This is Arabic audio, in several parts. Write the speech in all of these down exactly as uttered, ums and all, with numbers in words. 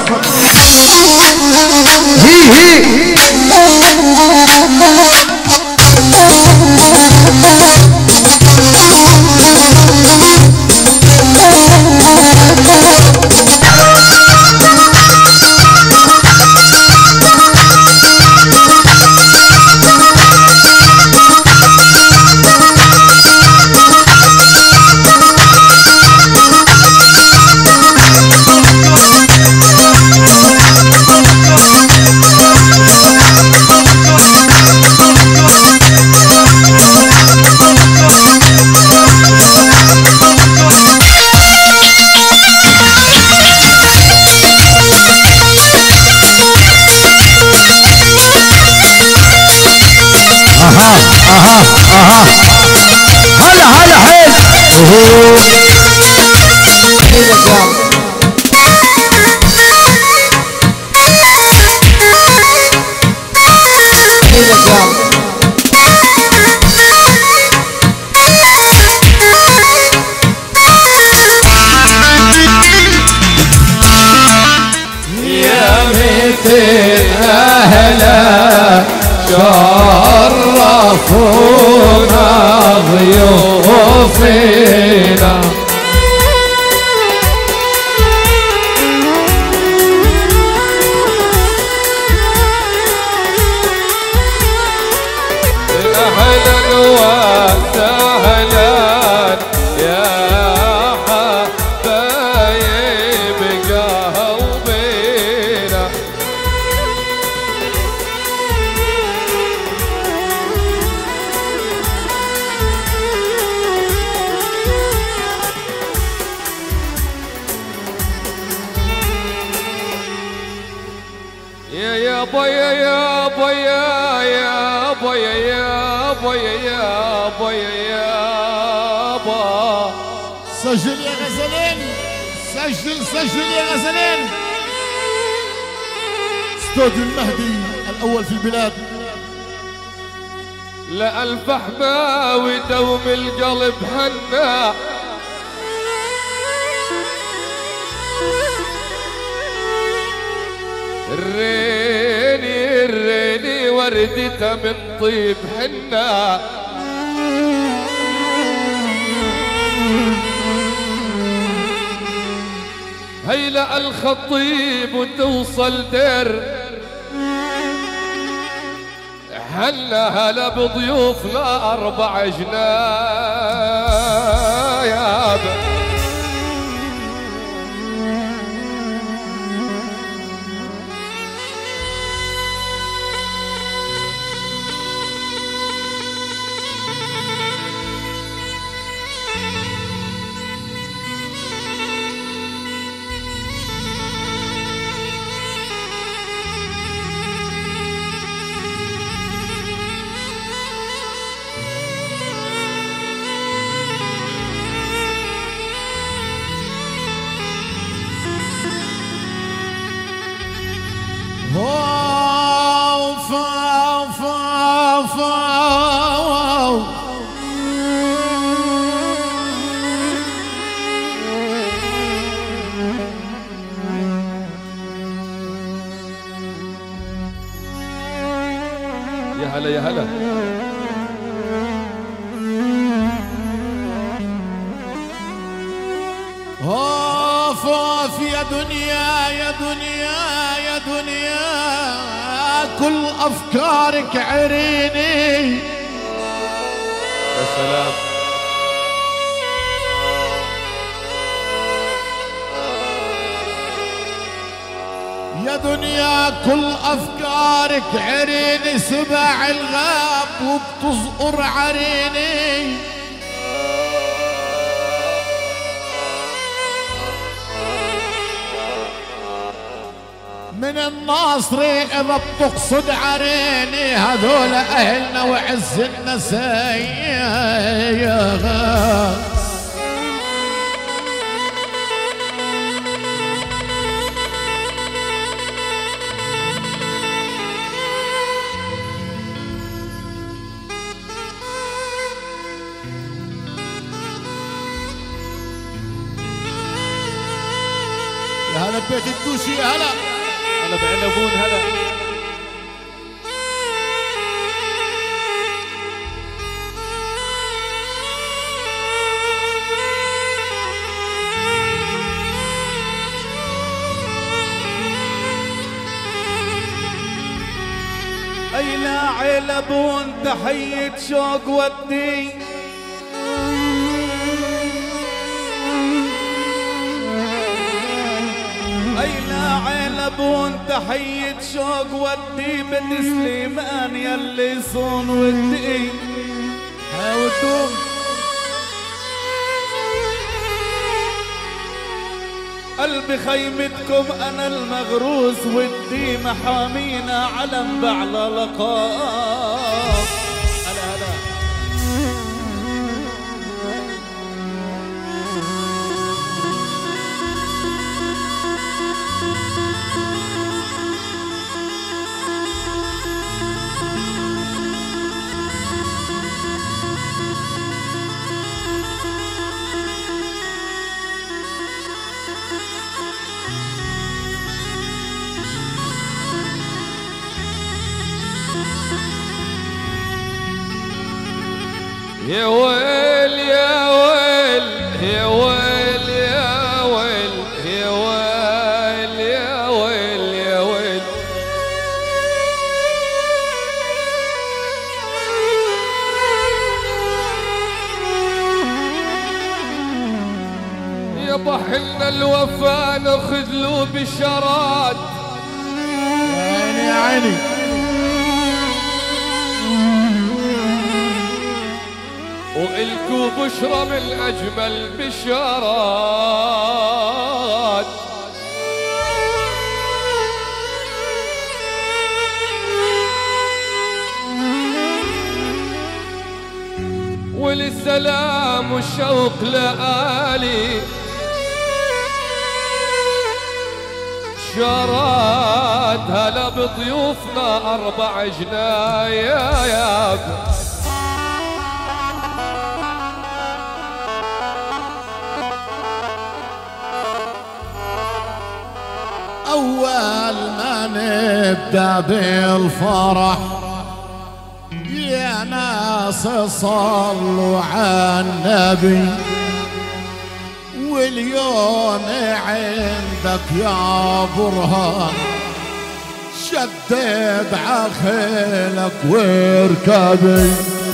هي هي شرفونا ضيوفنا أهلا وسهلا يا حبايب قلبنا يا يا بيا يا بيا يا بيا يا بيا يا بيا يا با سجل يا غزلين، سجل سجل يا غزلين. استوديو المهدي الأول في البلاد. لا ألف حماوي دوم القلب هنا الريني الريني وردته من طيب حنا هيلا الخطيب وتوصل دير هلا هلا بضيوفنا أربع جناياب واو فاو فاو فاو يا هلا يا هلا اوف اوف يا دنيا يا دنيا يا دنيا كل افكارك عريني. يا سلام يا دنيا كل افكارك عريني سبع الغاب وبتزقر عريني. من الناصري اذا بتقصد عريني هذول اهلنا وعز النسايا. بيت الدوشي هلا هلا بعنبون هلا. إلى علبون تحية شوق ودي إلى علبون تحية شوق ودي بنت سليمان يلي صون ودي هاودوم قلبي خيمتكم أنا المغروس ودي محامينا علم بعلى لقاء. هلا هلا يا ويل يا ويل يا ويل يا ويل يا ويل يا ويل يا ويل يا بحلنا الوفا نخذلو بالشراد. عيني عيني وإلكو بشرى من أجمل بشارات. وللسلام والشوق لآلي شارات. هلا بضيوفنا أربع جنايا يا أول ما نبدأ بالفرح يا ناس صلوا على النبي. واليوم عندك يا برهان شدد عخيلك واركبي.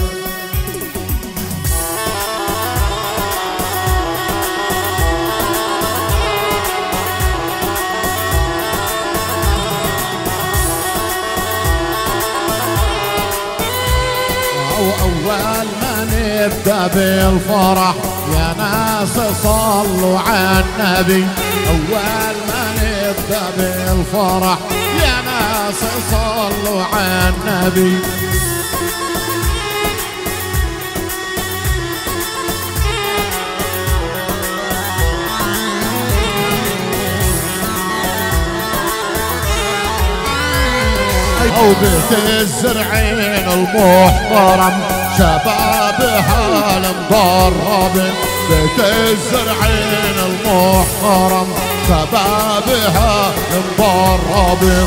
وأول ما نبدأ بالفرح يا ناس صلوا على النبي. أول ما نبدأ بالفرح يا ناس صلوا على النبي. أو بيت الزرعين المحترم شبابها المضرب. بيت الزرعين المحترم شبابها المضرب.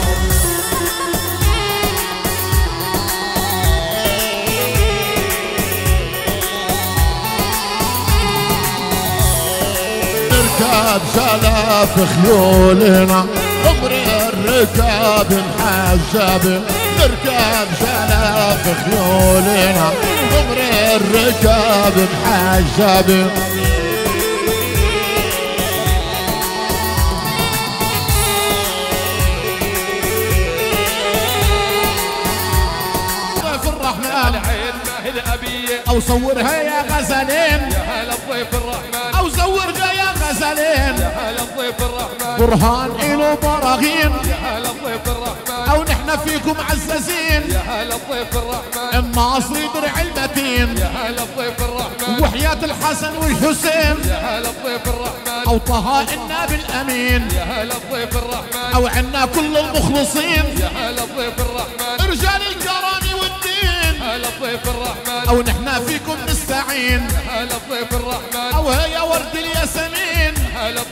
نركب سلاف خيولنا عمر الركاب محجب. نركب سلاف خيولنا عمر الركاب محجب. ضيف الرحمن أو صورها يا غزلين. يا هلا بضيف الرحمن أو صورها يا غزلين. يا هلا بضيف الرحمن برهان إلو براغين. يا هلا بضيف الرحمن أو نحن فيكم عزازين. يا هلا بضيف الرحمن الناصري درع المتين. يا هلا بضيف الرحمن وحياة الحسن والحسين. يا هلا بضيف الرحمن أو طه النبي الأمين. يا هلا بضيف الرحمن أو عنا كل المخلصين. يا هلا بضيف الرحمن رجال الكرم والدين. هلا بضيف الرحمن أو نحن فيكم نستعين. هلا بضيف الرحمن أو هيا ورد الياسمين. هلا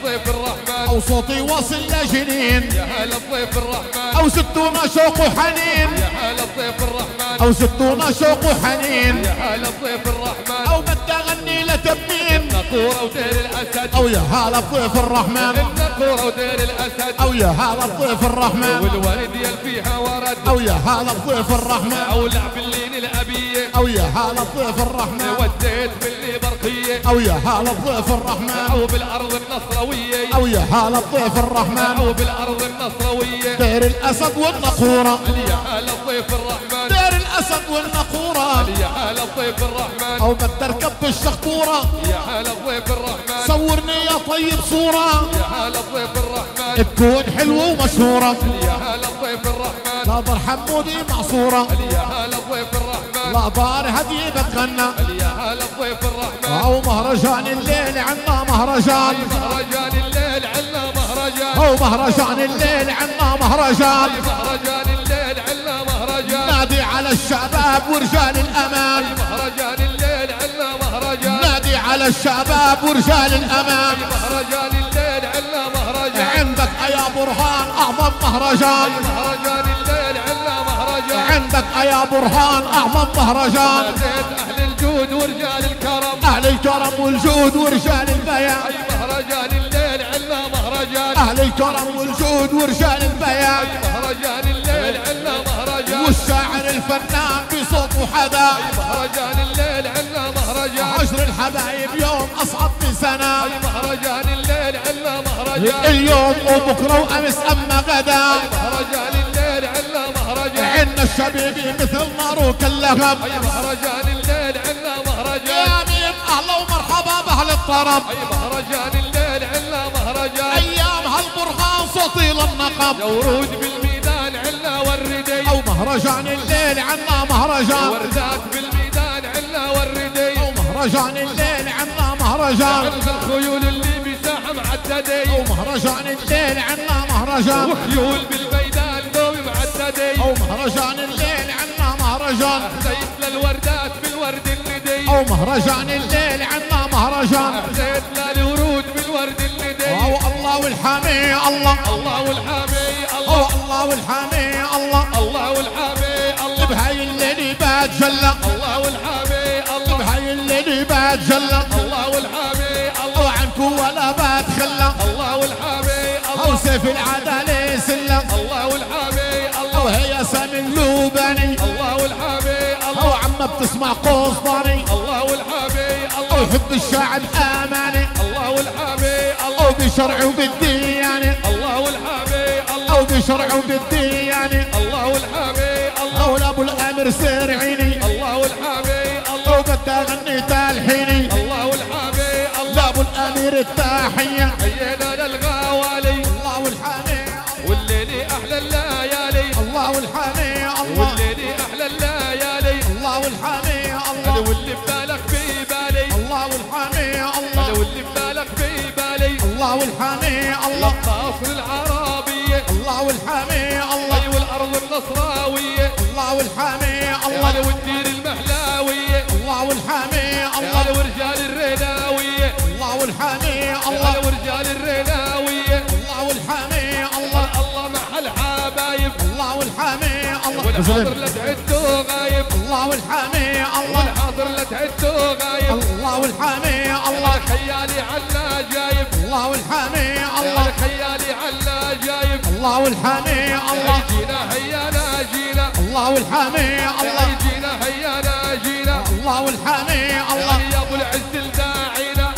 الضيف الرحمن او صوتي واصل لجنين يا هلا الضيف الرحمن او ستونا شوق وحنين يا هلا الضيف الرحمن او ستونا شوق وحنين يا هلا الضيف الرحمن او بدي اغني لتبين النقورة ودير الاسد او يا هلا الضيف الرحمن النقورة ودير الاسد او يا هلا الضيف الرحمن والورد يل فيها ورد او يا هلا الضيف الرحمن او لعب اللين الابيه او يا هلا الضيف الرحمن وديت باللي برقيه او يا هلا الضيف الرحمن او بالارض النصرويه او يا هلا الضيف الرحمن او بالارض النصرويه دير الاسد والنقوره يا هلا الضيف الرحمن دير الاسد والنقوره يا هلا الضيف الرحمن او بدي اركب بالشخطوره يا هلا الضيف الرحمن صورني يا طيب صوره يا هلا الضيف الرحمن تكون حلوه ومشهوره يا هلا الضيف الرحمن لا ضر حمودي معصوره يا هلا الضيف الرحمن لا ضار هدي بتغنى يا هلا الضيف الرحمن او مهرجان الليل عنا مهرجان مهرجان الليل عنا مهرجان او مهرجان الليل عنا مهرجان مهرجان الليل عنا مهرجان نادي على الشباب ورجال الامان مهرجان الليل عنا مهرجان نادي على الشباب ورجال الامان مهرجان الليل عنا مهرجان عندك يا برهان اعظم مهرجان مهرجان الليل عنا مهرجان عندك يا برهان اعظم مهرجان زيت اهل الجود ورجال الكرم اهل الكرم والجود ورجال البيان مهرجان الليل عنا مهرجان اهل الكرم والجود ورجال البيان مهرجان الليل عنا مهرجان والشاعر الفنان بصوت وحدا مهرجان الليل عنا مهرجان عشر الحبايب يوم اصعب من سنه مهرجان الليل عنا مهرجان اليوم وبكره وامس اما غدا مهرجان الليل عنا مهرجان عنا الشبيبي مثل ماروك اللهب مهرجان الليل عنا مهرجان يا مين اهلا ومرحبا باهل الطرب مهرجان الليل عنا مهرجان ايام هالبرهان صوتي للنقب يا ورود بالميدان عنا وردي او مهرجان الليل عنا مهرجان وردات بالميدان عنا وردي او مهرجان الليل عنا مهرجان عرف الخيول اللي بساحة معددي او مهرجان الليل عنا مهرجان وخيول بالميدان نوم معددي او مهرجان الليل عنا مهرجان اهديت للوردات بالورد الندي او مهرجان الليل عنا مهرجان اهديت للورود بالورد الندي او الله والحامي الله الله والحامي او الله الله والحامي الله الله والحامي الله بهاي الليل بتجلى الله والحامي الله بهاي الليل بتجلى الله والحامي الله او عنكو ولا بتخلى الله والحامي او الله سيف العدالة سلة الله والحامي او الله هي سامي اللوباني الله والحامي او الله عم بتسمع قصداني الله والحامي او الله حب الشعب اماني الله والحامي الله او بشرع وبالديانة الله والحامي الله او بشرع وبالديانة الله والحامي الله او لابو الامر سرعيني الله والحامي الله او بدي اغني تلحيني الله والحامي الله لابو الامير التحية حيينا للغوالي الله والحامي والليلي احلى الليالي الله والحامي الله والليلي احلى الليالي الله والحامي انا الله واللي ببالك في بالي الله والحامي انا الله واللي ببالك في بالي الله والحامي الله الناصر العربية الله والحامي الله ايوه الارض النصراوية الله والحامي انا الله والدير المحلاوية الله والحامي انا الله ورجال الريناوية الله والحامي انا الله ورجال الريناوية الله والحامي الله الله محل حبايب الله والحامي الله والحاضر لا تعدوا غايب الله والحامي الله والحاضر لا تعدوا غايب الله والحامي الله انا خيالي عنا جايب الله والحامي الله انا خيالي عنا جايب الله والحامي الله جينا هيانا جينا الله والحامي الله جينا هيانا جينا الله والحامي الله يا ابو العز الداعينا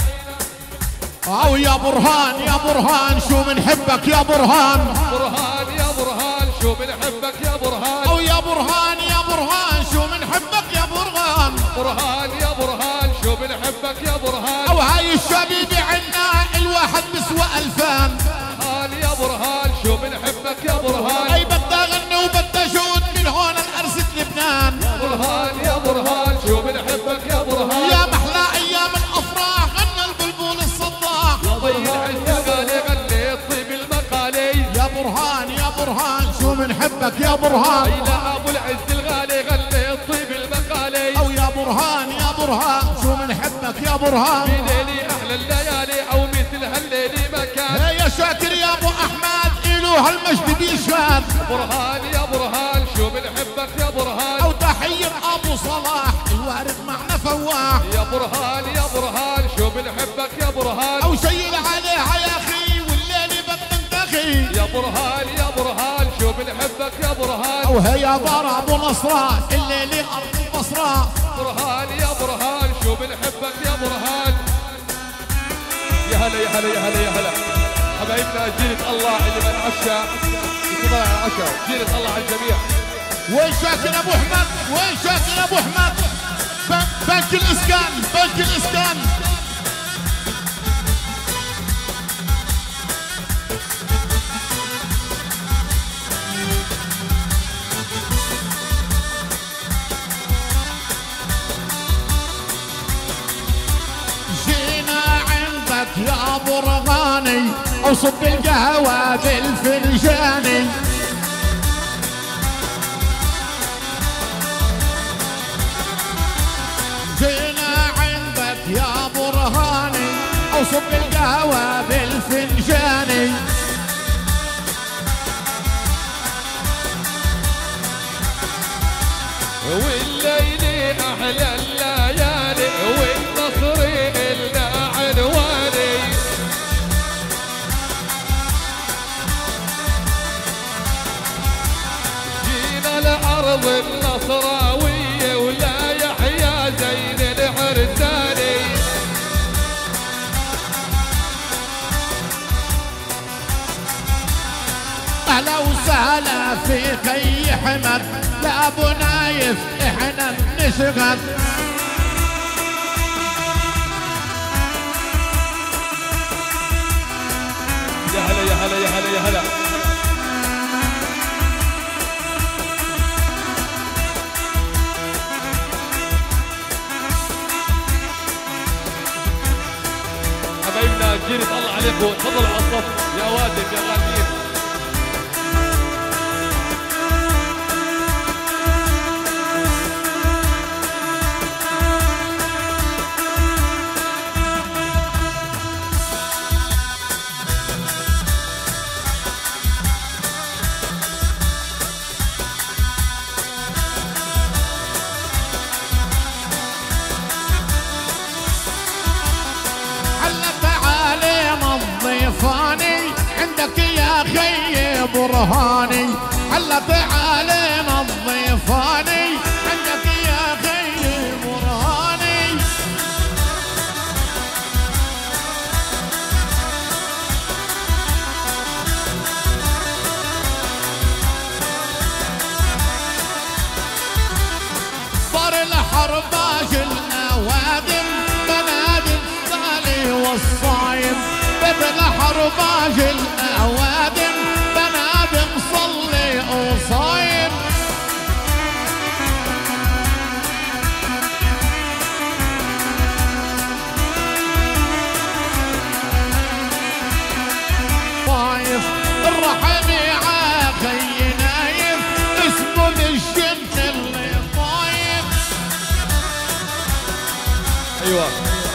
او يا برهان يا برهان شو بنحبك يا برهان برهان يا برهان شو بنحبك يا برهان او يا برهان يا برهان شو بنحبك يا برهان برهان يا برهان شو بنحبك يا برهان او هاي الشبيبة عنا الواحد بسوى الفان برهان يا برهان شو بنحبك يا برهان اي بدي اغني وبدي اجود من هون لأرزة لبنان برهان يا برهان شو بنحبك يا برهان يا محلى ايام الافراح غنى البلبل الصداح طيب العز غالي غنيت طيب المقالي يا برهان يا برهان شو بنحبك يا برهان لا ابو العز الغالي غنيت طيب المقالي او يا برهان يا برهان شو بنحبك يا برهان في ليلي احلى الليالي او مثل هالليلي ما كان شاكر يا ابو احمد الو هالمجد بيشهد. برهان يا برهان شو بنحبك يا برهان. او تحيه ابو صلاح الوارد معنا فواح. يا برهان يا برهان شو بنحبك يا برهان. او شيل عليها يا اخي والليل بتنتخي. يا برهان يا برهان شو بنحبك يا برهان. او هيا دار ابو نصرة الليل ارض البصرة. برهان يا برهان شو بنحبك يا برهان. يا هلا يا هلا يا هلا يا هلا حبايبنا جيرة الله اللي بنعشى يتفضل على العشاء. جيرة الله على الجميع. وين شاكر ابو احمد؟ وين شاكر ابو احمد؟ بنك الاسكان بنك الاسكان. يا برغاني اصب القهوة بالفنجاني. جينا عندك يا برهاني اصب القهوة بالفنجاني. والليل احلى الليالي والنصر إلنا عنواني. جينا لأرض النصراوية ولا يحيى زين العرساني. اهلا وسهلا في خي حمد لا ابو نايف احنا بنشغل. يا هلا يا هلا يا هلا يا هلا حبايبنا جيرة الله عليكم. تفضلوا على الصف يا وادم يا غاليين. عندك يا خي برهاني هلا تعالينا الضيفاني. عندك يا خي برهاني صار الحرباج الاوادم بنادم الصالي والصايم. بيت الحرباج الاوادم بنادم صلي وصايم. طايف الرحمي عاخي نايف اسمه الجن اللي طايف. ايوه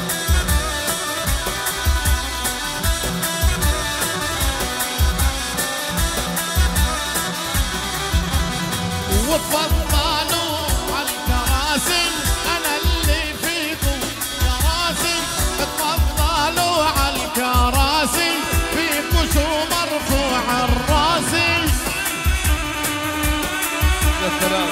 وتفضلوا عالكراسي انا اللي فيكم يا راسي. تفضلوا عالكراسي فيكم شو مرفوع الراسي. يا سلام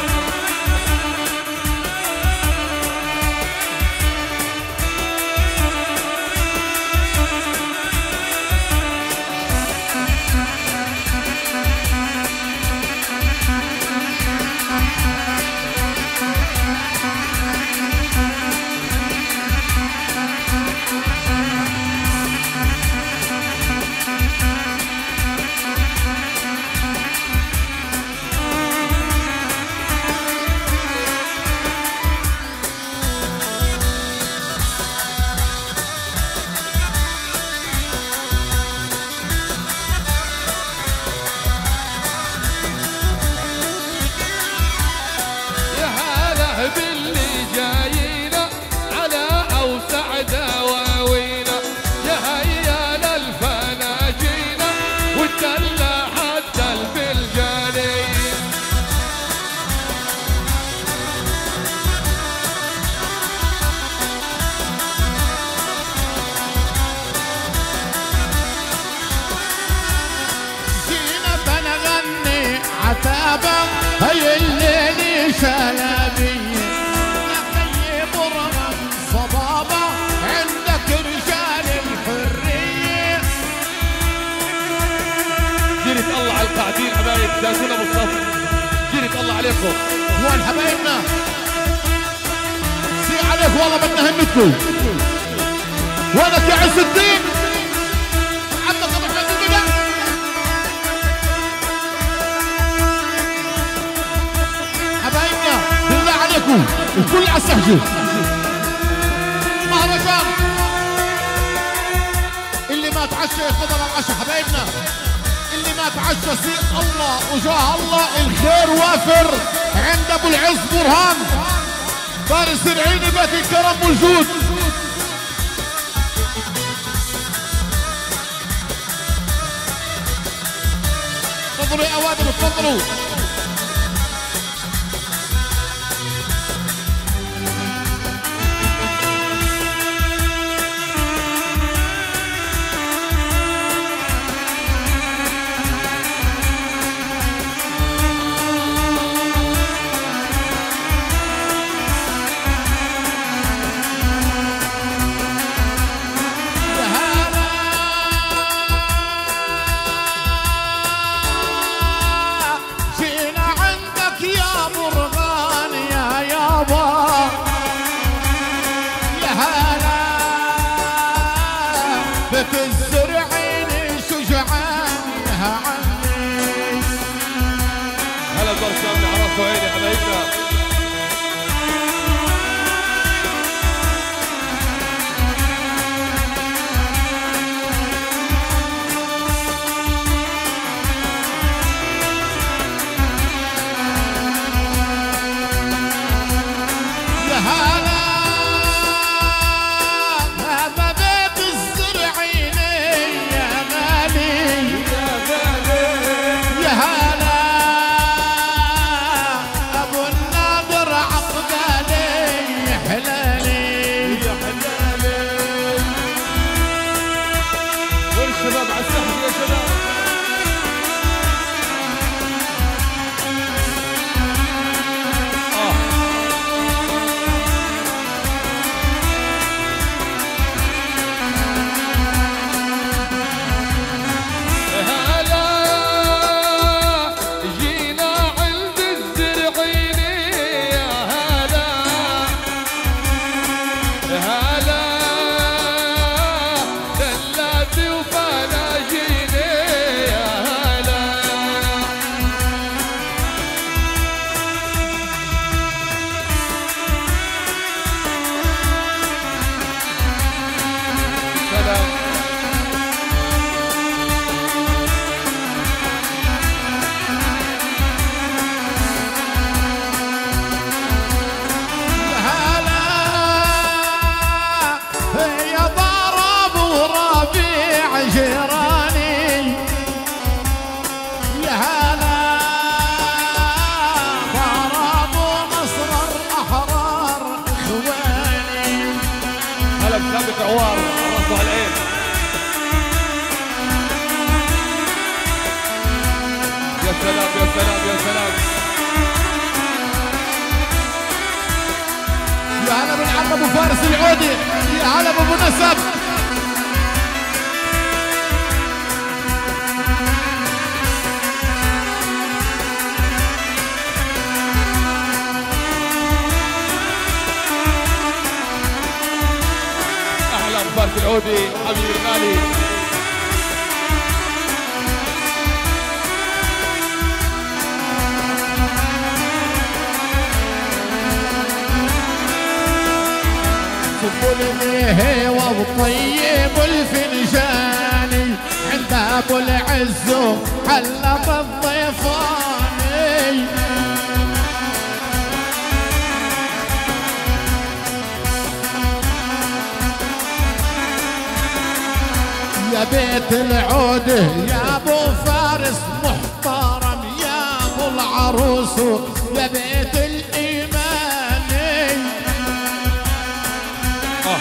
شلبية يا خي برمم صبابة عندك رجال الحرية. جيرة الله على القاعدين حبايب داكونا بالصف. جيرة الله عليكم وين حبايبنا سي عليك والله بدنا همتكم. وينك يا عز الدين عندك ابو حمد البدع حبايبنا بالله عليكم الكل على السهجة مهرجان اللي ما تعشى يتفضل على العشاء. حبايبنا اللي ما تعشى سي الله وجاه الله الخير وافر عند ابو العز برهان فارس العين بيت الكرم موجود. تفضلوا يا اوادم تفضلوا. هلا برشام نعرفه عيني حبايبنا. الشباب على الساحة يا شباب. جيراني يا هلا ضرب نصر الأحرار إخواني. هلا بثابت عوار راسه على العين. يا سلام يا سلام يا سلام. يا هلا بالعم ابو فارس العودي. يا هلا ابو نسب. فارس العودي حبيبي الغالي. صبوا لي والطيب الفنجاني عند ابو العز حلى بالضيفاني. يا بيت العود يا ابو فارس محترم يا ابو العروس يا بيت الايماني. آه.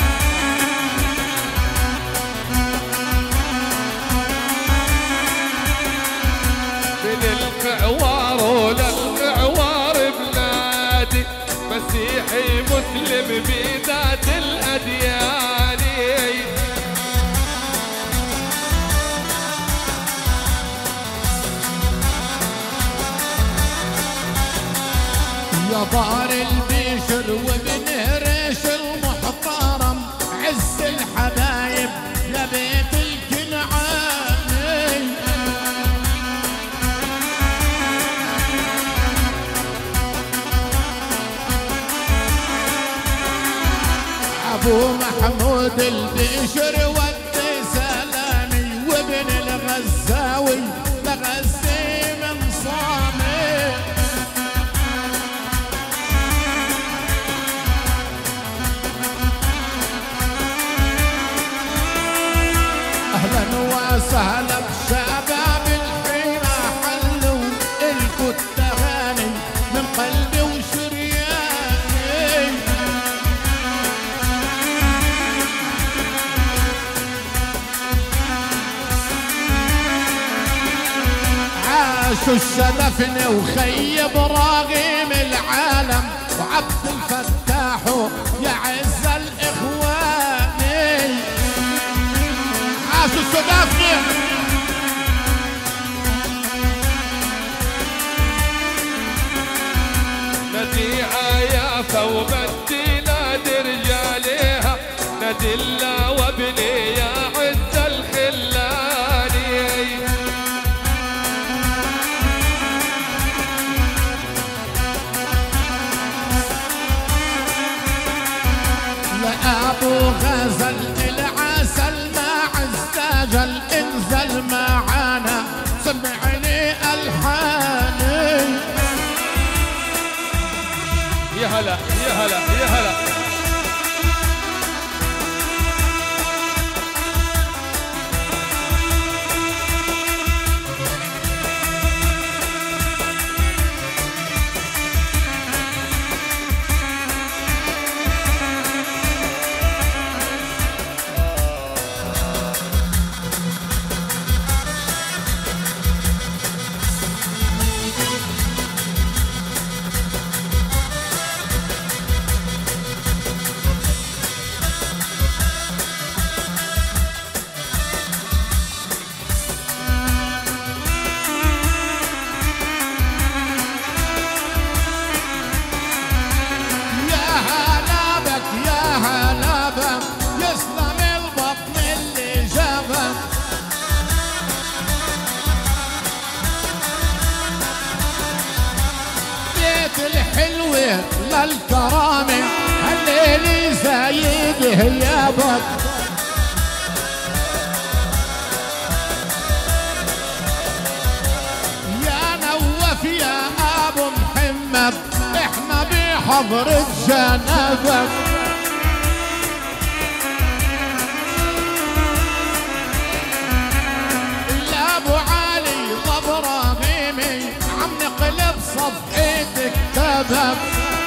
من المعوار وللمعوار بلاد مسيحي مسلم بذات الأديان. يا دار البشر وابن ريش المحترم عز الحبايب يا بيت الكنعاني. ابو محمود البشر ودي سلامي وابن الغزاوي لغزي من صامي. اهلا وسهلا بشباب الحين حلوا الكو التغاني من قلبي وشرياني. عاشوا الشدفن وخي ابراهيم العالم وعبد الفتاح يا عز الاخواني. عاشوا الشدفن نديعة يا فوبتي نادي رجاليها ندلة وابني يا عز الخلاني. ابو غزل العسل ما عزاجل انزل معانا سمعني الحاني. يا هلا يا هلا يا هلا. الحلوة للكرامة هالليل زايده يا بط. يا نوف يا ابو محمد احنا بحضرة جنبك. الابو علي وابراهيمي عم نقلب صفحتك كذب.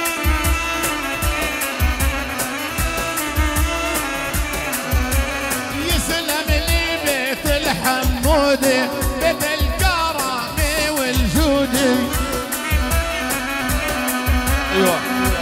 يسلم لي بيت الحمودي بيت الكرامي والجودي. ايوه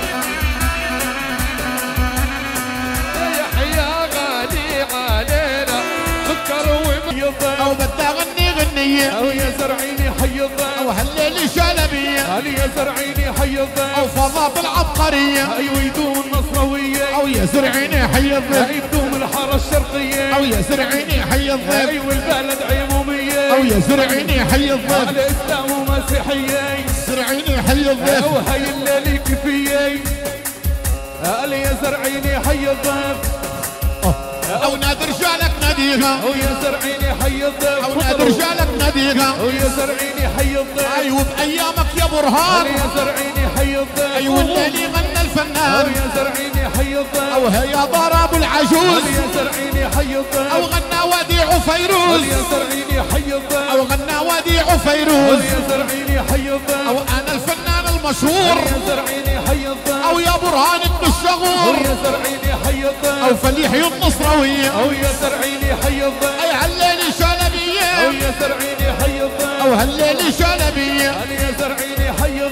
يا حيا غالي علينا سكر ومبيض او بدي اغني غنية او يا زرعيني حي الضيف او هالليل شلبية علي يا زرعيني حي الضيف او فضاء بالعبقرية ايوه يدوم النصراوية او يا زرعيني حي الضيف يدوم الحارة الشرقية او يا زرعيني حي الضيف ايوه البلد عمومية او يا زرعيني حي الضيف على اسلام ومسيحية زرعيني حي الضيف او حي الليل كفية علي يا زرعيني حي الضيف او نادي رجالك ناديها او يا زرعيني حي الضيف او نادي رجالك ناديها او يا زرعيني حي الضيف ايوه بايامك يا برهان او يا زرعيني حي الضيف ايوه الليل غنى او الفنان يا زرعيني حي الضيف او هيا ضرب العجوز او يا زرعيني حي الضيف او غنى وديع او فيروز يا زرعيني حي الضيف او غنى وديع او فيروز يا زرعيني حي الضيف او انا الفنان او المشهور يا زرعيني حي الضيف او يا برهان ابن او الشغور يا زرعيني حي الضيف او فليحي النصراوية او يا زرعيني حي الضيف اي هالليل او شلبية يا زرعيني حي الضيف او هالليل شلبية او يا زرعيني حي الضيف او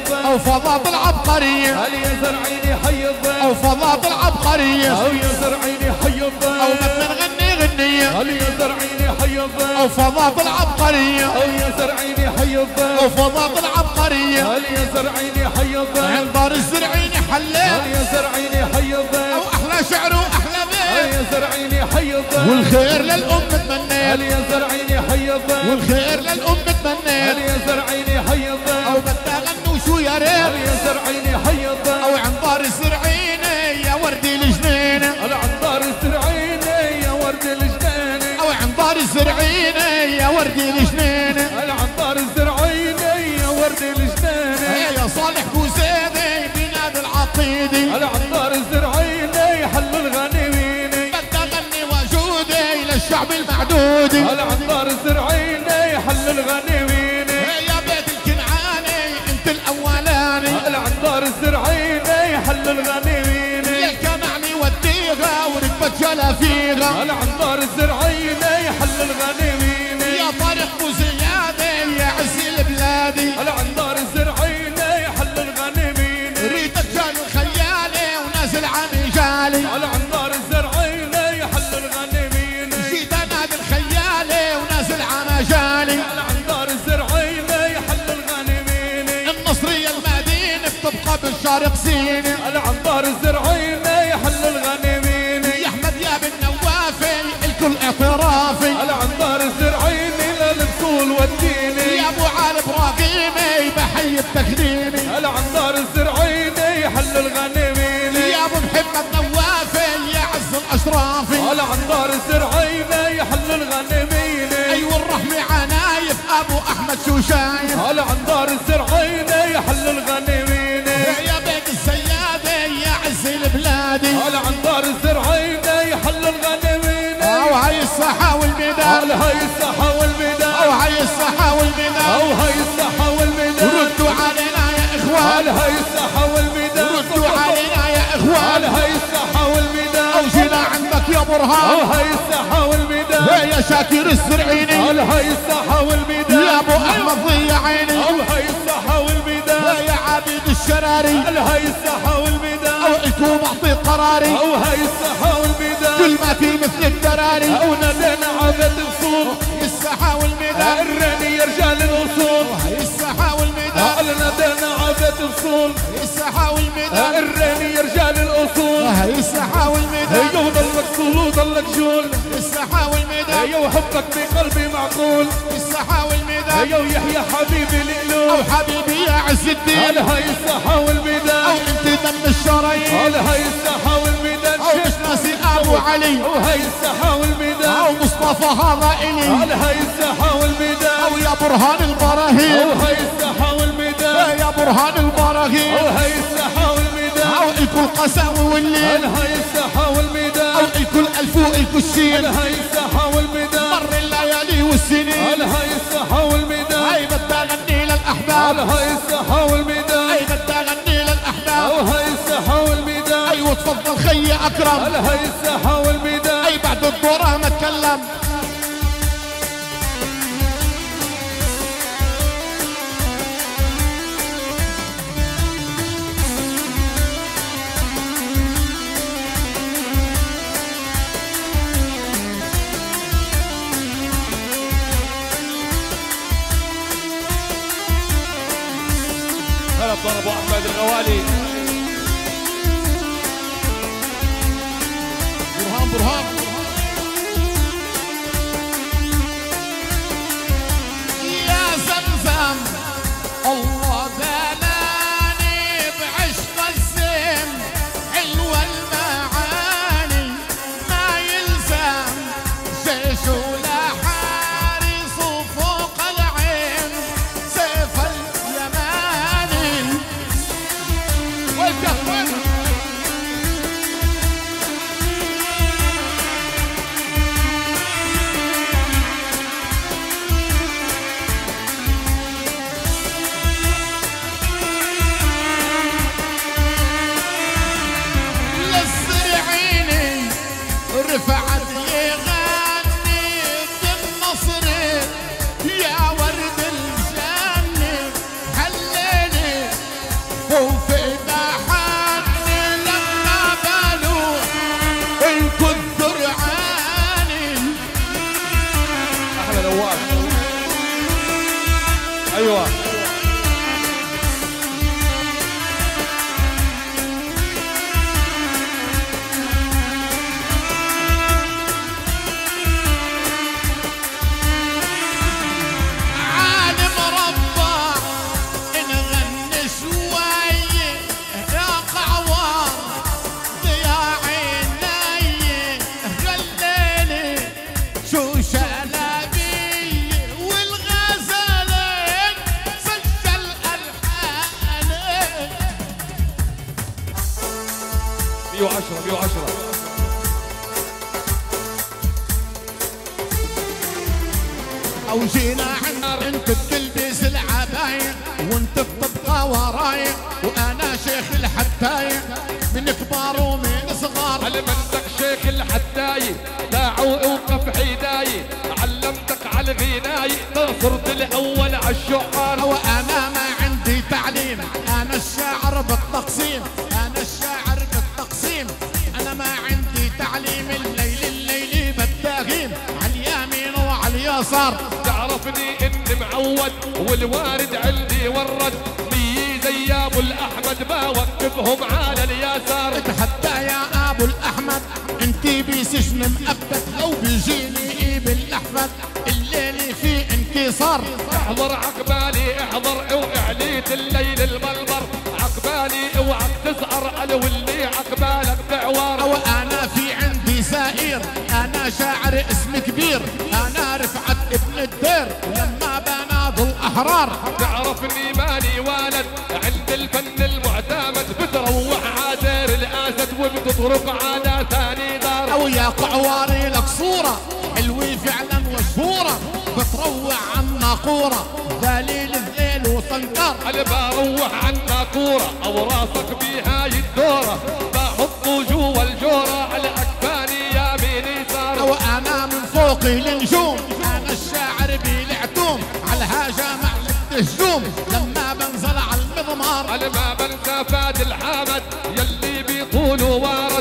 فضات العبقرية هل يا زرعيني حي الضيف او فضات العبقرية او يا زرعيني حي الضيف او بدنا نغني غنية هل يا زرعيني حي الضيف او فضات العبقرية او يا زرعيني حي او الضيف فضات العبقرية هل يا زرعيني حي الضيف عند دار الزرعيني حلة هل يا زرعيني حي او الضيف احلى شعر واحلى هل بيت يا زرعيني حي الضيف والخير للام هل تمنيت يا زرعيني حي الضيف والخير للام هل تمنيت يا زرعيني حي الضيف او بدنا غنوا شو يا هل ريت يا زرعيني حي الضيف او عند دار الزرعيني يا وردي الجنينة هل عن دار الزرعيني يا ورد الجنينة او عند دار الزرعيني يا وردي الجنينة هل عن دار الزرعيني يا ورد الجنينة يا صالح بوزيدي بنادي العقيدي هل عن دار الزرعيني حل الغنيمين بدي اغني وجودي للشعب المعدودي هل عن دار الزرعيني حل الغنيمين يا بيت الكنعاني انت الاولاني هل عن دار الزرعيني حل الغنيمين يا الكنعني وديها وركبت جلافيها هل عن دار الزرعيني حل الغنيمين يا طارق بوزيادي يا عزي البلادي هل عن دار الزرعيني حل الغنيمين ريتك جال خيالي ونازل عمي جالي هل عن دار الزرعيني حل الغنيمين جيت انادي الخيالي ونازل عمي جالي هل عن دار الزرعيني حل الغنيمين النصرية المدينة بتبقى بالشارق زينة هل عن دار الزرعيني حل الغنيمين يا احمد يا بن نوافي الكل اعترافي هل عن دار الزرعيني للبصول والديني يا ابو علي ابراهيمي بحي بتكريمي هل عن دار الزرعيني حل الغنيمين يا ابو محمد نوافي يا عز الاشرافي هل عن دار الزرعيني حل الغنيمين ايوه الرحمة عنايف ابو احمد شو شايف هل عن دار الزرعيني حل الغنيمين يا بيت السيادة يا عز البلادي هل عن دار الزرعيني حل الغنيمين او هاي الصحة هل والميدان هاي الساحة او والميدان هاي الصحة او والميدان هاي الساحة والميدان ردوا علينا يا هل اخوان هاي الساحة والميدان ردوا علينا يا هل اخوان هاي الساحة والميدان او جينا عندك يا او برهان هاي الساحة والميدان يا شاكر السرعيني هل هاي الساحة والميدان يا ابو احمد ضيع عيني او هاي الساحة والميدان يا عبيد الشراري هل هاي الساحة والميدان او الكم اعطي قراري او هاي الساحة والميدان كل ما في مثل الدراري او نادينا عبد الصوت الساحة والميدان الراني يا رجال الاصول هاي الساحة والميدان هل نادينا عبد الصول الساحة والميدان الراني يا رجال الاصول هاي الساحة والميدان هيو ضلك صول وضلك جول الساحة والميدان هيو حبك بقلبي معقول الساحة والميدان هيو يحيى حبيبي او القلوب حبيبي يا عز الدين هل هاي الساحة او والميدان انت دم الشرايين هل هاي الساحة والميدان او مش ناسي ابو علي او هاي الساحة والميدان او مصطفى هذا الي هل هاي الساحة والميدان او يا برهان البراهين او هاي الساحة والميدان يا برهان البراهين او هاي الساحة والميدان او الكل قساوي والليل هل هاي الساحة والميدان او الكل الف والكل هل شين هاي الساحة والميدان مر الليالي والسنين هل هاي الساحة والميدان هاي بدي اغني هل للاحباب هاي الساحة والميدان هاي بدي اغني او للاحباب هاي الساحة والميدان ايوه تفضل خي اكرم هل هاي الساحة والميدان اي بعد الدورة ما اتكلم هلا بضرب ابو احمد الغوالي. برهان برهان يا زمزم الله دلاني بعشق الزم حلوة المعاني ما يلزم جيش ولا حارس فوق العين سيف اليماني مية وعشرة مية وعشرة. او جينا عند انت بتلبس العباية وانت بتبقى وراي وانا شيخ الحداية من كبار ومن صغار. علمتك شيخ الحداية داعوا اوقف حداية علمتك على الغناية صرت الاول عالشعار. وانا ما عندي تعليم انا الشاعر بالتقسيم انا الشاعر بالتقسيم انا ما عندي تعليم الليل الليلي بالداغيم على اليمين وعلى اليسار. تعرفني اني معود والوارد عندي ورد مية زي ابو الاحمد بوقفهم على اليسار. اتحدى يا ابو الاحمد انتي بسجن مؤبد لو بيجيني بالاحفد الليل فيه انكسار. احضر عقبالي احضر واعليت الليل المنبر عقبالي اوعك تزعر على واللي عقبالك بعوار. وانا في عندي سائر انا شاعر اسم كبير انا رفعت ابن الدير لما بناضوا الاحرار. تعرفني مالي والد عند الفن المعتمد بتروح عادير الاسد وبتطرق على ثاني دار. او يا قعواري لك صوره حلوه فعلا وشهوره بتروح عن ناقوره ذليل الليل وطنكر. انا بروح عن ناقوره او راسك بهاي الدوره بحطه جوا الجوره على اكفاني يا مين يسار. وانا من فوقي النجوم انا الشاعر بالعتوم على الهجمه الهجوم لما بنزل على المضمار. انا ما بنسى فاد الحامد يلي بيطوله وارد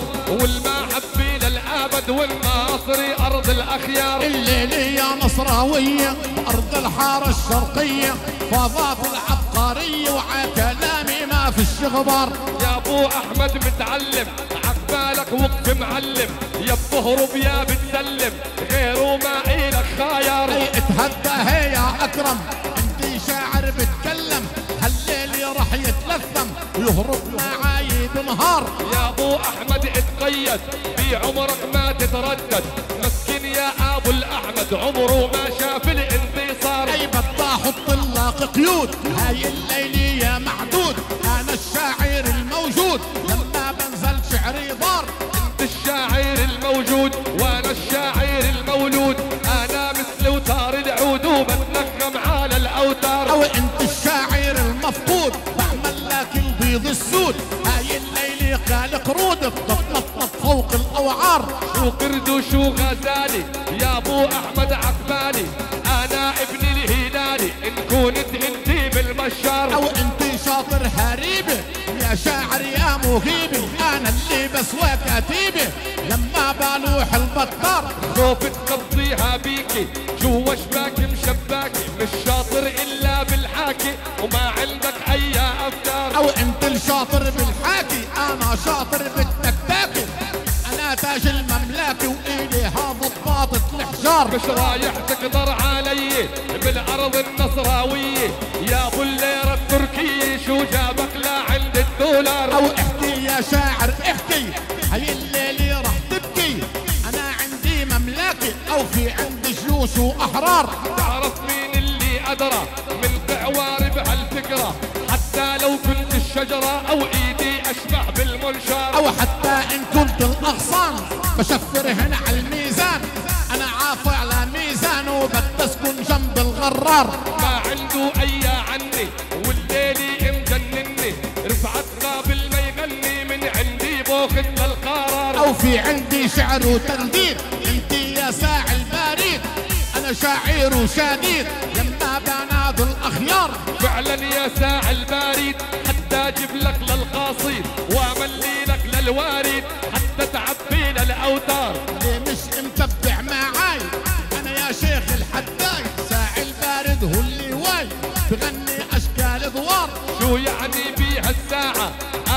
والمحبي للابد والناصري ارض الاخيار. الليل يا نصراويه ارض الحاره الشرقيه فاضات العبقريه وعلى كلامي ما في الشغبار. يا ابو احمد متعلم عقبالك وقف معلم يا بتهرب يا بتسلم غيره ما إلك خاير. اي اتهدى هي يا اكرم انتي شاعر بتكلم هالليل راح يتلثم ويهرب معاي بنهار. يا ابو احمد اتقيد بعمرك ما تتردد مسكين يا ابو الاحمد عمره ما شاف الانتصار. اي بطا حط لك قيود هاي الليل يا معدود انا الشاعر الموجود لما بنزل شعري ضار. انت الشاعر الموجود وانا الشاعر المولود انا مثل اوتار العود وبتنغم على الاوتار. او انت الشاعر المفقود بعمل لك البيض السود هاي الليل قال قرود بتنطط فوق الاوعار. شو قرد وشو غزالي يا ابو احمد عقبالي انا ابن الهلالي ان كنت انتي بالمشار. او انت شاطر هريبه يا شاعر يا مهيبي انا اللي بسوى كتيبه لما بلوح البطار. خوف تقضيها بيكي جوا شباكي مشباكي مش شاطر الا بالحاكي وما عندك اي افكار. او انت الشاطر بالحاكي انا شاطر بالتكتاكي انا تاج المملكه والي هذا الضابط الحجار. مش رايح تقدر علي بالارض النصراويه يا ابو الليره التركيه شو جابك لعند الدولار. او احكي يا شاعر احكي هاي الليله راح تبكي انا عندي مملكه او في عندي جيوش واحرار. تعرف مين اللي ادرى من قعوار بهالفكره حتى لو كنت الشجره او ايدي اشبه بالمنشار. او حتى ان كنت الاغصان بشفر هنا على الميزان انا عافى على ميزان وبتسكن جنب الغرار. ما عنده اي عني والليلي مجنني رفعت قابل ما يغني من عندي باخذ للقرار. او في عندي شعر وتنديد انتي يا ساعي البريد انا شاعر وشديد لما بناض الاخيار. فعلا يا ساعي البريد حتى اجيب لك للقاصيد واملي لك للوارد حتى تعبي للاوتار. ليه مش متبع معاي انا يا شيخ الحداي ساعي البارد هو اللي واي بغني اشكال ادوار. شو يعني بيها الساعة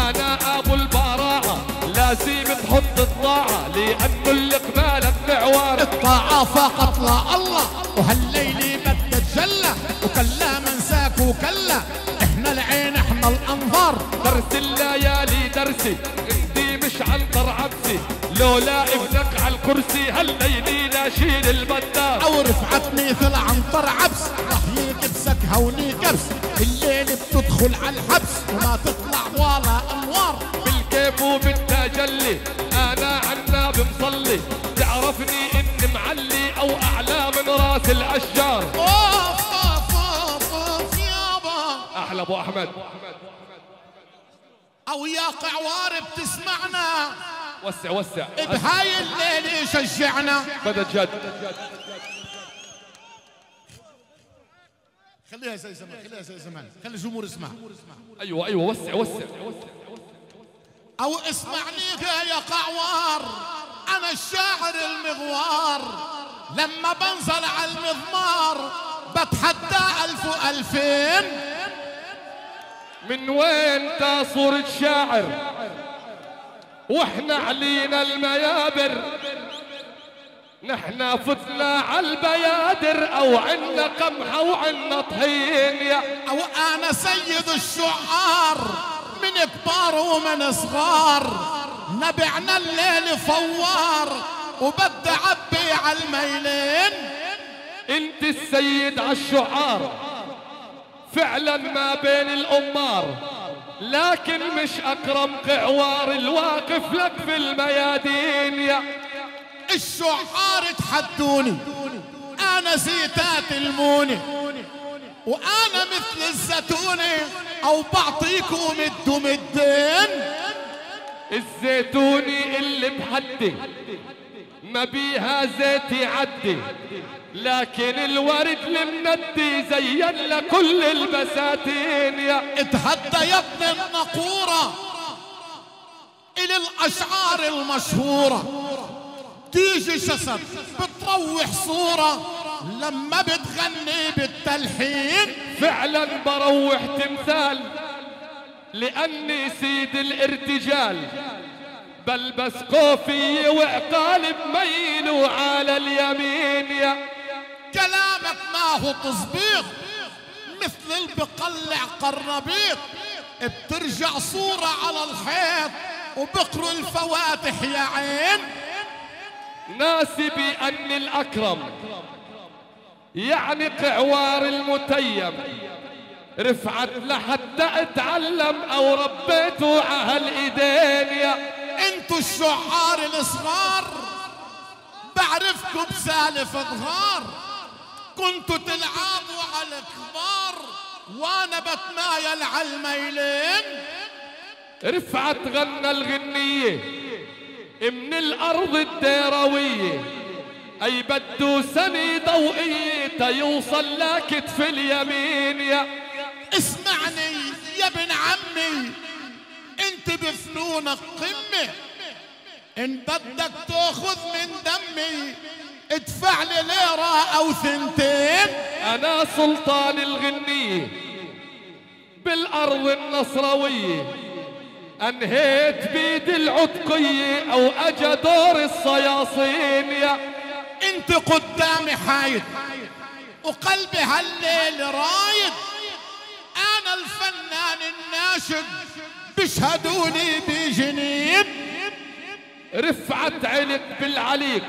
انا ابو البراعة لازم تحط الطاعة لانه اللي قبالك معوار. الطاعة فقط لا الله وهالليل بدها تجلى وكلا منساك وكلا احنا العين احنا الانظار. درس الليالي درسي انتي مش عنطر عبسي لولا ابنك على الكرسي هالليلي ناشيل البدار. او رفعت مثل عنطر عبس راح يكبسك هوني كبس الليل بتدخل على الحبس وما تطلع ولا انوار. بالكيف وبالتجلي احلى ابو احمد. او يا قعوار بتسمعنا وسع وسع بهاي الليله شجعنا. بدأ جد. خليها زي زمان، خليها زي زمان، خلي الجمهور يسمع. ايوه ايوه وسع وسع. او اسمعني يا قعوار، انا الشاعر المغوار، لما بنزل على المضمار بتحدى الف والفين. من وين تا صورة شاعر واحنا علينا الميابر؟ نحنا فتنا عالبيادر او عنا قمحة وعنا طحين. يا او انا سيد الشعار من كبار ومن صغار، نبعنا الليل فوار وبدي عبي عالميلين. انت السيد عالشعار فعلا ما بين الامار، لكن مش اكرم قعوار الواقف لك في الميادين. يا الشعار تحدوني انا زيتات الموني، وانا مثل الزيتوني او بعطيكم مدو مدين. الزيتوني اللي بحدي ما بيها زيت يعدي، لكن الورد المندي زين لكل البساتين. يا اتهدى يا ابن النقورة الى الاشعار المشهورة، تيجي جسد بتروح صورة لما بتغني بالتلحين. فعلا بروح تمثال لاني سيد الارتجال، بلبس قوفي وعقال بميل على اليمين. يا كلامك ما هو تصبيط مثل اللي بقلع قرنبيط، بترجع صورة على الحيط وبقروا الفواتح يا عين. ناسي بأن الأكرم يعني قعوار المتيم، رفعت لحتى اتعلم او ربيته عهل ايدين. يا انتو الشعار الصغار بعرفكم بسالف ظهار، كنتوا تلعبوا على الكبار وانا بتمايل على الميلين. رفعت غنى الغنية من الارض الديروية، اي بدو سنة ضوئية تيوصل لكتف اليمين. يا اسمعني يا ابن عمي، انت بفنونك قمة، ان بدك تاخذ من دمي ادفع لي ليرة او ثنتين. انا سلطان الغنية بالارض النصروية، انهيت بيد العتقية او اجا دور الصياصين. يا انت قدامي حايد وقلبي هالليل رايد، انا الفنان الناشد بيشهدوني بجنين. رفعت علق بالعليق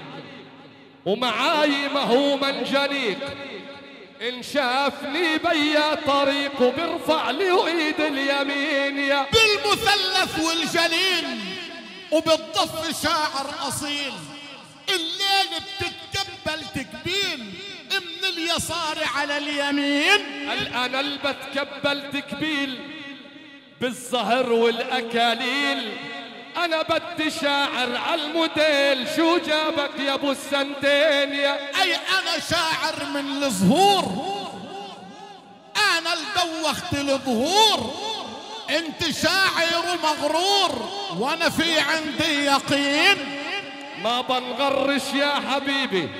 ومعاي ما هو منجنيق، ان شافني بيا طريق وبرفع لي ايد اليمين. يا بالمثلث والجليل وبالضف شاعر اصيل، الليل بتتقبل تكبيل من اليسار على اليمين. انا اللي بتقبل تكبيل بالزهر والاكاليل، انا بدي شاعر على الموديل، شو جابك يا ابو السنتين؟ يا اي انا شاعر من الظهور، انا اللي دوخت الظهور، انت شاعر ومغرور وانا في عندي يقين. ما بنغرش يا حبيبي،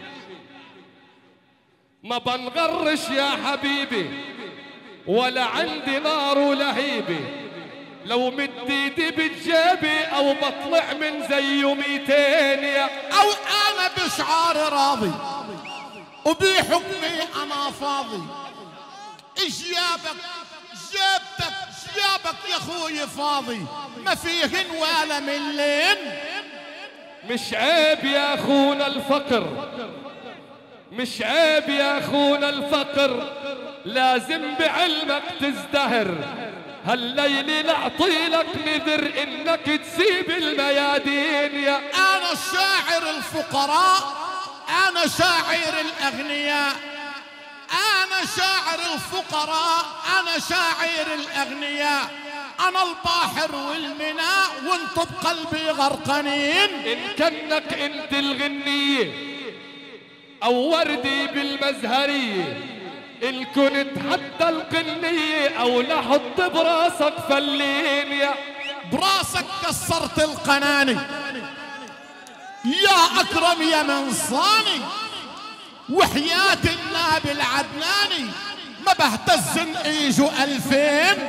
ما بنغرش يا حبيبي، ولا عندي نار ولهيبي، لو مد ايدي بجيبي او بطلع من زيه ميتين. يا او انا بشعاري راضي وبحكمي انا فاضي، اجيابك جابتك جابك يا اخوي فاضي، ما فيهن ولا ملين. مش عيب يا اخونا الفقر، مش عيب يا اخونا الفقر، لازم بعلمك تزدهر، هالليل نعطي لك نذر انك تسيب الميادين. يا انا الشاعر الفقراء، انا شاعر الاغنياء، انا أنا شاعر الفقراء، أنا شاعر الأغنياء، أنا البحر والميناء وانتو بقلبي غرقانين. إن كنك انت الغنية أو وردي بالمزهرية، إن كنت حتى القنية أو لحط براسك فلين يا براسك كسرت القناني يا أكرم يا منصاني، وحياة النبي العدناني ما بهتزن ايجوا ألفين.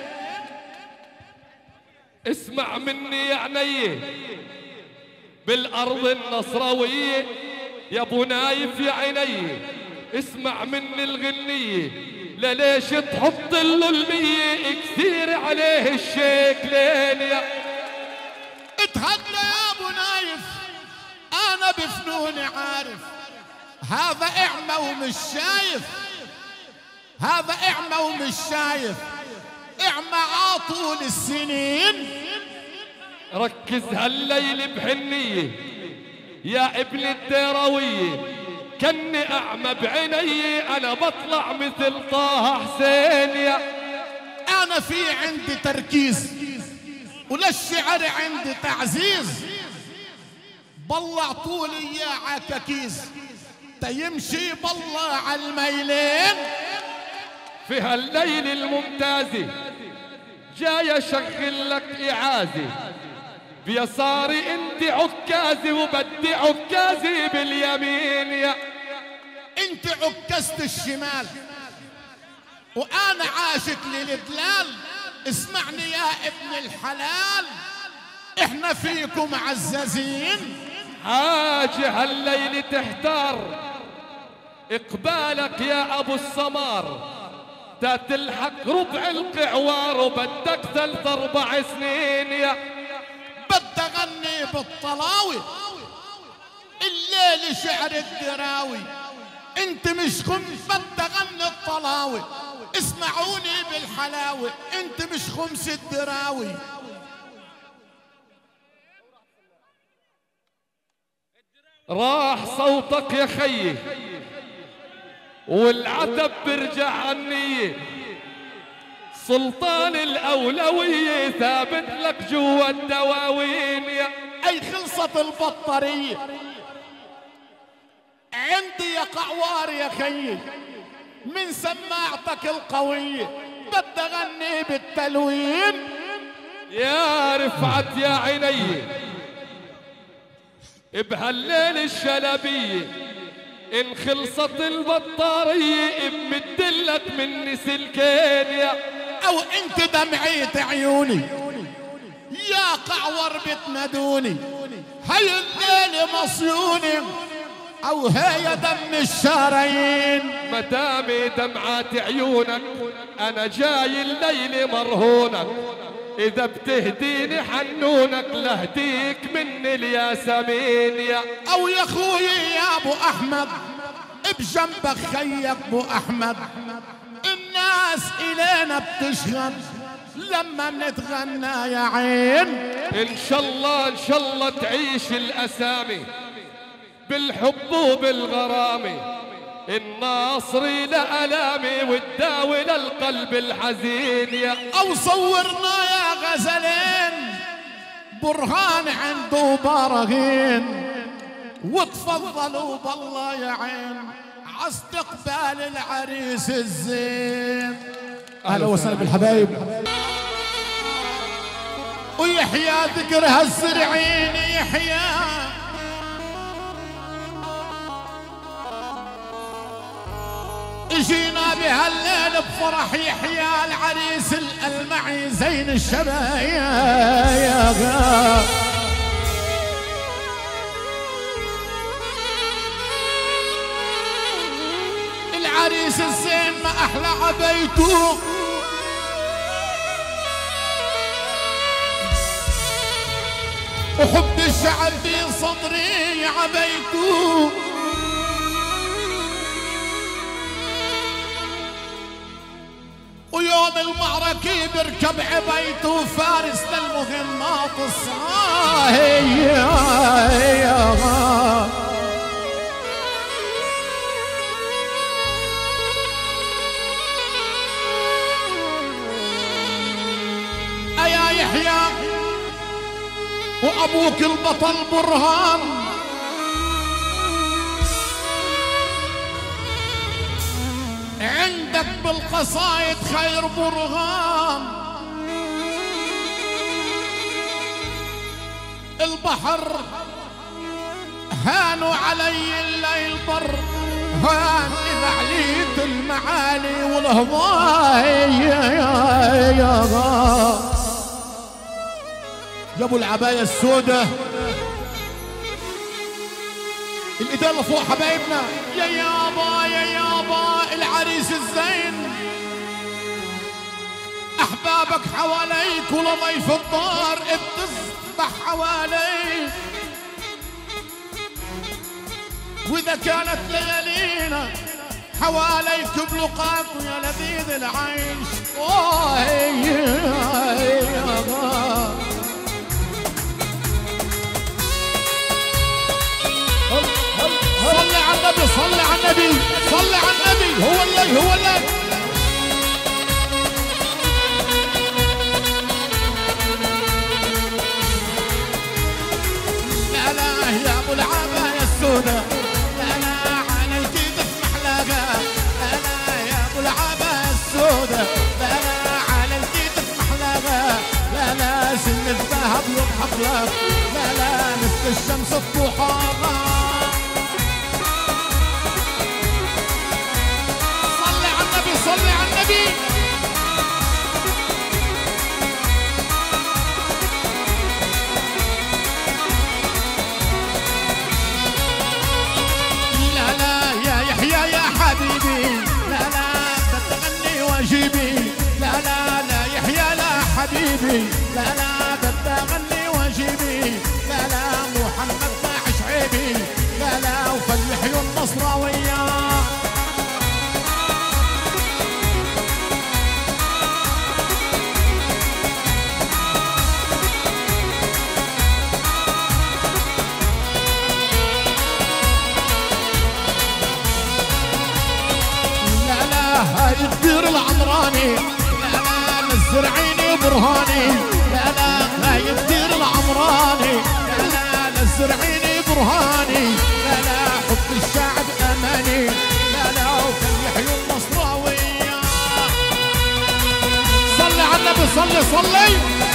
اسمع مني يا عيني بالأرض النصراوية يا ابو نايف يا عيني، اسمع مني الغنية لليش تحط له المية كثير عليه الشيكلين يا اتهنى يا ابو نايف، انا بفنوني عارف هذا اعمى ومش شايف، هذا اعمى ومش شايف، اعمى عاطول السنين. ركز هالليل بحنية يا ابن الديراوية، كني اعمى بعيني انا بطلع مثل طه حسين يا انا في عندي تركيز وللشعر عندي تعزيز، بالله طولي يا عكاكيز تيمشي بالله عالميلين. في هالليل الممتازة جاي اشغل لك اعازة، بيساري انت عكازي وبدي عكازي باليمين يا انت عكزت الشمال وانا عاشق للدلال، اسمعني يا ابن الحلال احنا فيكم عزازين. حاجة هالليل تحتار اقبالك يا ابو السمار، تتلحق ربع القعوار وبدك ثلاث اربع سنين يا بدي اغني بالطلاوي الليل شعر الدراوي، انت مش خمس بدي اغني الطلاوي، اسمعوني بالحلاوة انت مش خمس الدراوي. راح صوتك يا خيي والعتب برجع عنية، سلطان الأولوية ثابت لك جوا الدواوين يا اي خلصت البطارية عندي يا قعوار يا خيي من سماعتك القوية، بدي اغني بالتلوين. يا رفعت يا عيني بهالليل الشلبية، إن خلصت البطارية بمدلك مني سلكين يا أو أنت دمعيت عيوني يا قعور بتنادوني، هاي الليلة مصيوني أو هي دم الشرايين. مدامي دمعات عيونك أنا جاي الليل مرهونك، إذا بتهديني حنونك لهديك مني الياسمين يا أو يا خوي يا أبو أحمد بجنبك خيك أبو أحمد، الناس إلينا بتشهد لما بنتغنى يا عين. إن شاء الله إن شاء الله تعيش الأسامي بالحب وبالغرامي، الناصري لألامي والداوي للقلب الحزين يا أو صورنا يا غزلين برهان عنده براهين، وتفضلوا بالله يا عين عاستقبال العريس الزين. أهلا وسهلا بالحبايب، ويحيى ذكر هالزرعين يحيى اجينا بهالليل بفرح يحيى العريس الألمعي زين الشبايا. العريس الزين ما أحلى عبيته، وحب الشعب في صدري عبيته، ويوم المعركة بركب عبيته فارس للمهمات الصاهية. يحيى وأبوك البطل برهان، عندك بالقصايد خير برهان. البحر هانوا علي الليل بر هان، إذا عليت المعالي والهضاي يا ابو العباية السوداء الايدين لفوق حبايبنا. يا يابا يا يابا العريس الزين، احبابك حواليك ولضيف الدار بتسبح حواليك، واذا كانت ليالينا حواليك بلقاك ويا لذيذ العيش. اوه صلي على النبي صلي على النبي صلي على النبي. هو اللي هو اللي لا لا يا ابو العباية السوداء، لا لا على الكتف محلقة، لا لا يا ابو العباية السوداء، لا لا على الكتف محلقة، لا لا سن الذهب يضحك لك، لا لا مثل الشمس الضحاها. صلي على النبي. لا لا يا يحيى يا حبيبي، لا لا بتغني واجيبي، لا لا لا يحيى لا حبيبي، لا لا بتغني واجيبي، لا لا محمد داعش عيبي، لا لا وفلحي النصراوية. هاي الدير العمراني، لا لا للزرعيني برهاني، لا لا هاي الدير العمراني، لا لا للزرعيني برهاني، لا لا حب الشعب اماني، لا لا وفليحيوا النصراوية. صلي على النبي صلي صلي.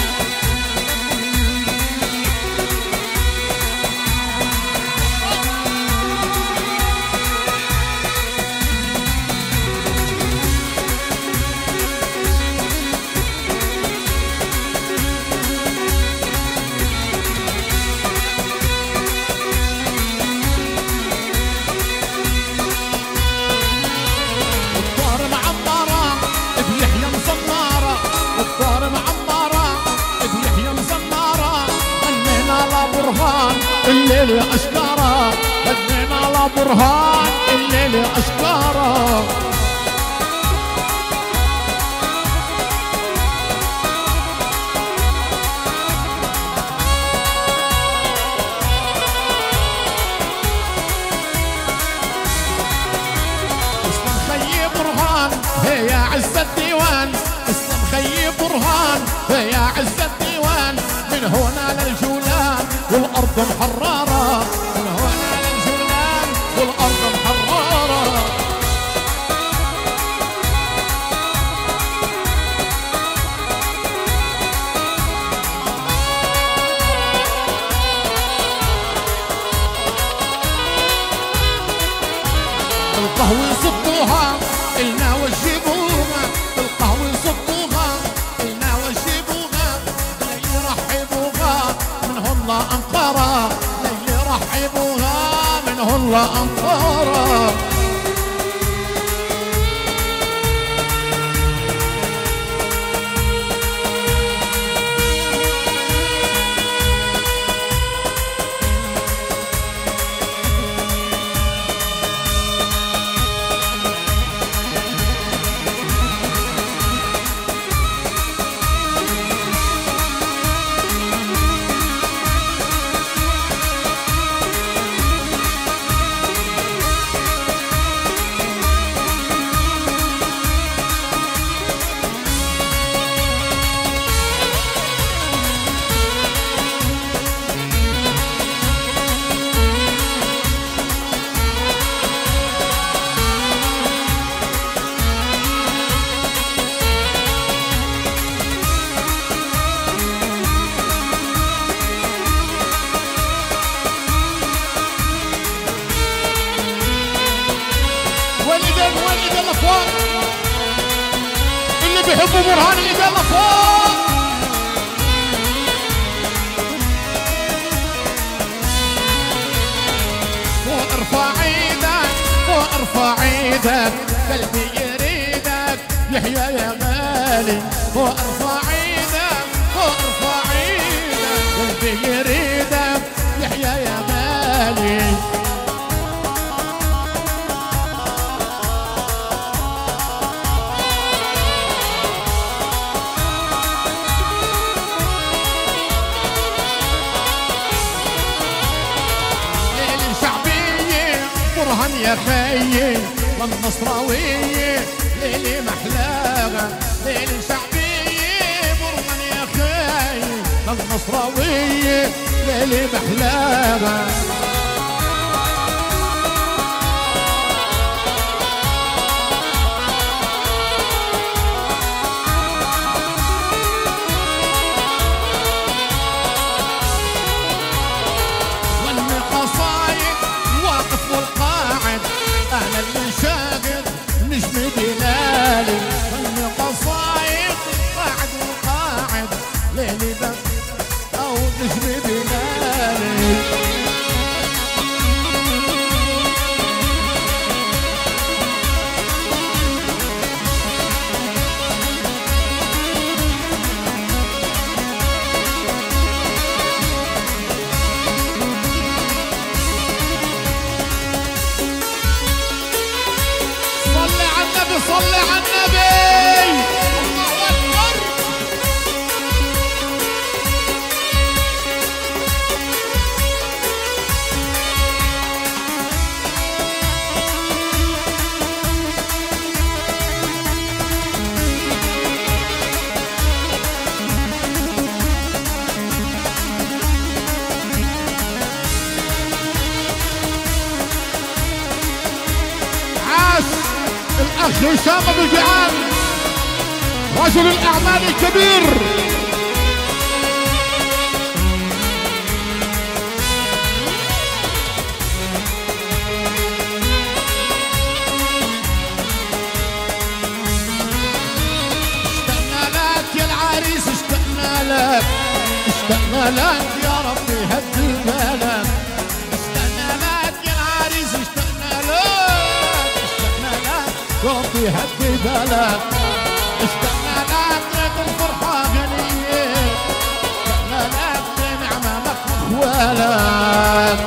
الليل أشكاره بدنا على برهان، الليل أشكاره اسلم خيي برهان يا عز الديوان، اسلم خيي برهان يا عز الديوان، من هنا للجولان والأرض محررة، من هنا للجولان والأرض محررة. القهوة يصبوها إلنا وجيبوها، القهوة يصبوها إلنا وجيبوها، لي يرحبوها منهم الله أنقرة، لي يرحبوها منهم الله أنقرة. يحبوا برهان اللي يلا فوق. فوق ارفع ايدك، فوق ارفع ايدك، قلبي يريدك يحيى يا غالي. فوق ارفع ايدك، فوق ارفع ايدك، قلبي يريدك يحيى يا غالي. برهان يا خيي والنصراوية ليلي محلاها، ليلي شعبية برهان يا خيي والنصراوية ليلي محلاها. أنا اللي شاغل نجم بلالي، غني قصايد قاعد وقاعد ليلي بس أو نجم بلالي. صلي على النبي الله أكبر. عاش الأخ هشام أبو جعان رجل الأعمال الكبير. اشتقنا لك يا العريس، اشتقنا لك، اشتقنا لك يا ربي هدي بالك. اشتقنا لك يا العريس، اشتقنا لك، اشتقنا لك ربي هدي بالك. اشتقنا لك لك الفرحة غنية، اشتقنا لك بنعمة لك واخوالك.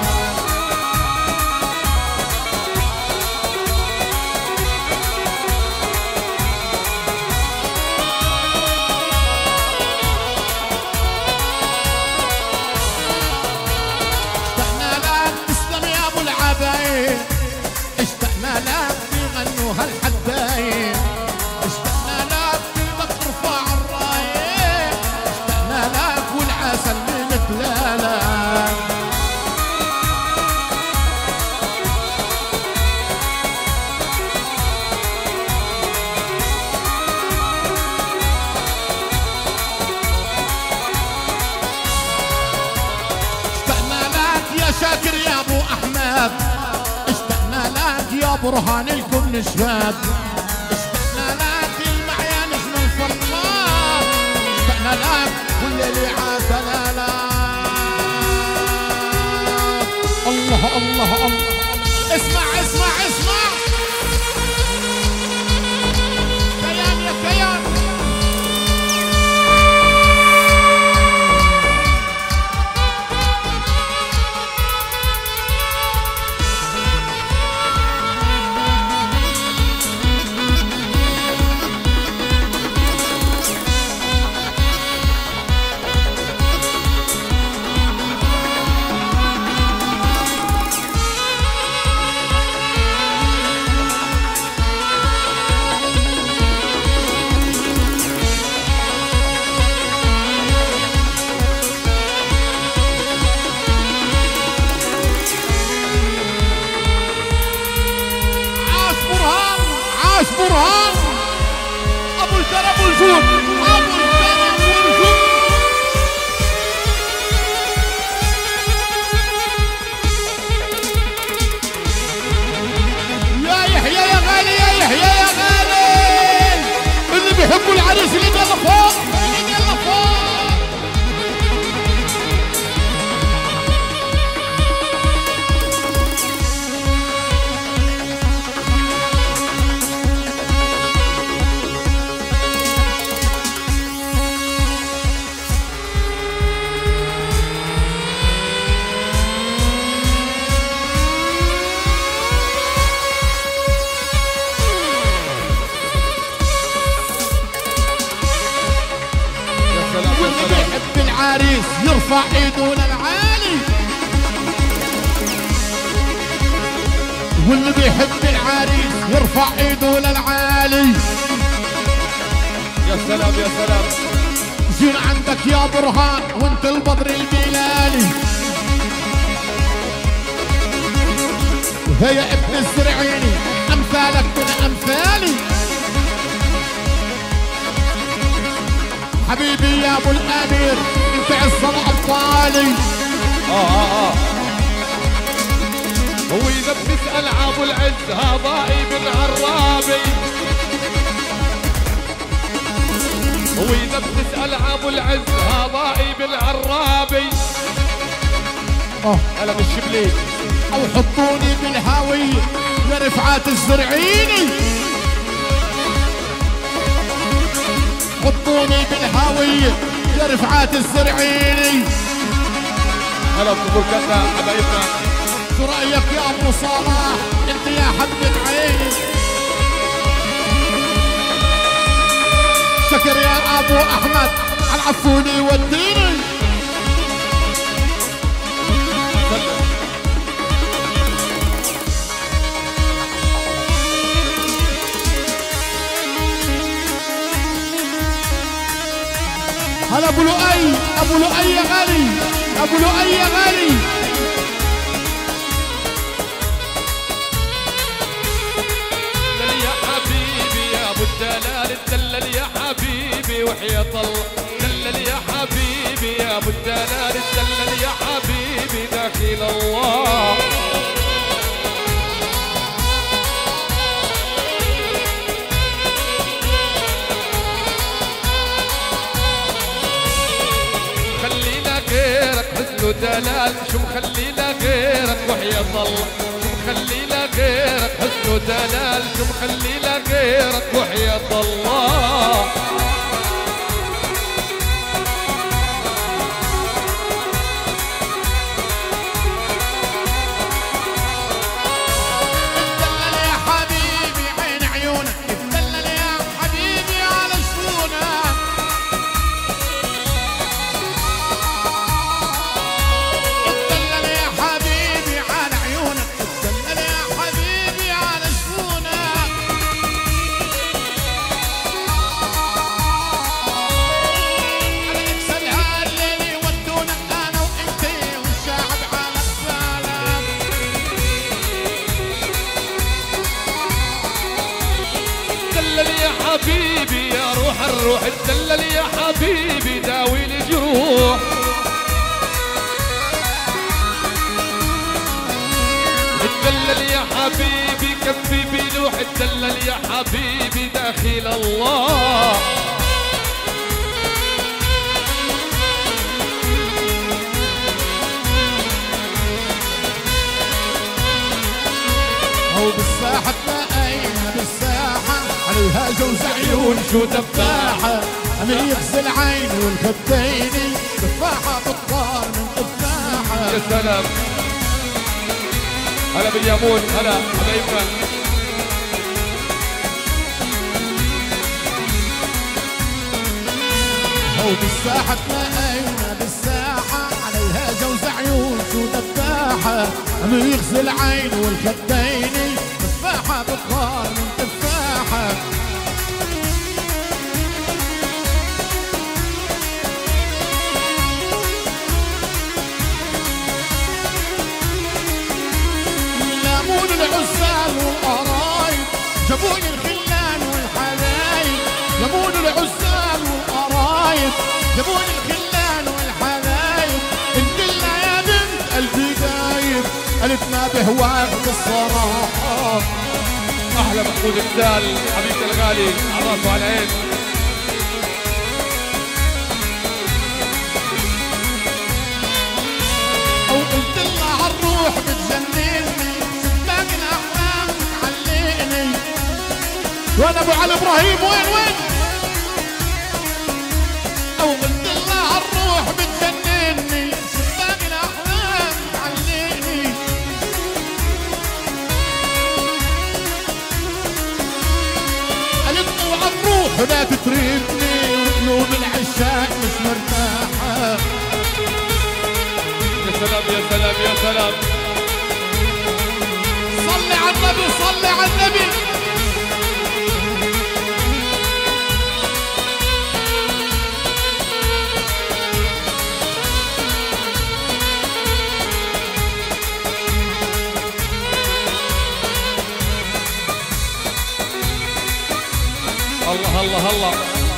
اشتقنا لك تسلم يا ابو العباية، اشتقنا لك بيغنوا هالحداية، اشتقنا لك بدك ترفع الراية، اشتقنا لك والعسل من دلالك. اشتقنا لك يا شاكر يا ابو احمد، اشتقنا لك يا برهان الكل نشهد، اشتقنا لك المعيا نجم الفرقان، اشتقنا لك والليل عسلالك. الله الله الله، اسمع اسمع اسمع كيان يا كيان. واللي بيحب العريس يرفع ايده للعالي، واللي بيحب العريس يرفع ايده للعالي. يا سلام يا سلام. جينا عندك يا برهان وانت البدر البلالي، وهي ابن الزرعيني امثالك من امثالي. حبيبي يا ابو الامير انت عز ابطالي. اه اه اه هو اذا بتسال ابو العز هضائي بن عرابي، هو اذا بتسال ابو العز هضائي بن عرابي. اه هلا بالشبلي. او حطوني بالهاويه لرفعات الزرعيني، حطوني بالهاويه لرفعات الزرعيني. هلا ببركتنا حبايبنا. شو رايك يا ابو صلاح انت يا حبة عيني؟ شكر يا ابو احمد على العفوني والديني. هلا ابو لؤي، ابو لؤي يا غالي، ابو لؤي يا غالي. دلل يا حبيبي يا ابو الدلال، دلل يا حبيبي وحياة الله. دلل يا حبيبي يا ابو الدلال، دلل يا حبيبي داخل الله. غيرك حسن دلال، شو مخلينا غيرك وحياة الله. شو مخلينا غيرك حسن دلال، شو مخلينا غيرك وحياة الله. اتدلل يا حبيبي عين عيونك، اتدلل يا حبيبي على شفونك. حبيبي يا روح الروح، اتدلل يا حبيبي داوي الجروح. اتدلل يا حبيبي كفي بلوح، اتدلل يا حبيبي داخل الله. هو بالساحة تلاقينا بالساحة عليها جوز عيون شو تفاحة، عم يغسل عيني والخديني تفاحة بطار من تفاحة. يا سلام. هلا باليامون، هلا حبايبنا. هو بالساحة تلاقينا بالساحة عليها جوز عيون شو تفاحة، عم يغسل عيني والخديني تفاحة بطار من تفاحة. لامون العزال والقرايب جابوني الخلان والحبايب، لامون العزال والقرايب جابوني الخلان والحبايب. الدلة يا بنت قلبي دايب قالت ما بهواك بالصراحة. احلى محمود الدال حبيبنا الغالي على راسه وعلى العين. او قلت لها عالروح بتجنني شباك الاحلام بتعلقني. وانا ابو علي ابراهيم وين وين؟ او قلت لها عالروح بتجنني شباك الاحلام بتعلقني. قالت له عالروح لا تتركني وقلوب العشاق مش مرتاحة. يا سلام يا سلام يا سلام. صلي على النبي صلي على النبي. الله الله الله.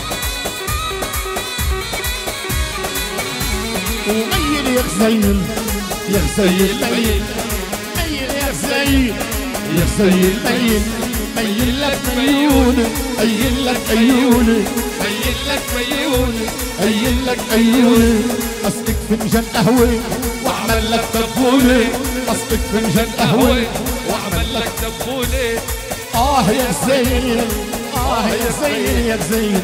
وميل يا خزيل يا خزيل ميل ميل يا خزيل يا خزيل ميل ميل لك ميوني ميل لك عيوني ميل لك ميوني ميل لك عيوني. قصدك فنجان قهوة واعمل لك دبولة. قصدك فنجان قهوة واعمل لك دبولة. اه يا خزيل اه يا خزيل يا خزيل.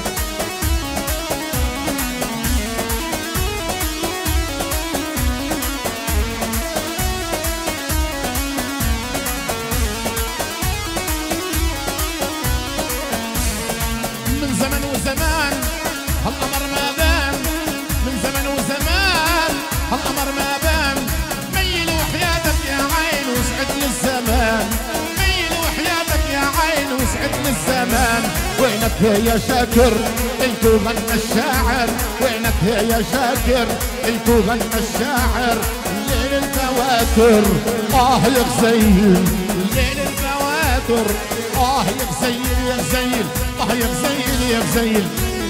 من زمن وزمان هالقمر ما بان. من زمن وزمان هالقمر ما بان. ميل وحياتك يا عين وسعدني الزمان. ميل وحياتك يا عين وسعدني الزمان. وينك يا شاكر قلتو غنى الشاعر. وينك يا شاكر قلتو غنى الشاعر. الليل الفواتر اه يا غزيل. الليل الفواتر اه يا غزيل يا غزيل. اه يا غزيل يا غزيل.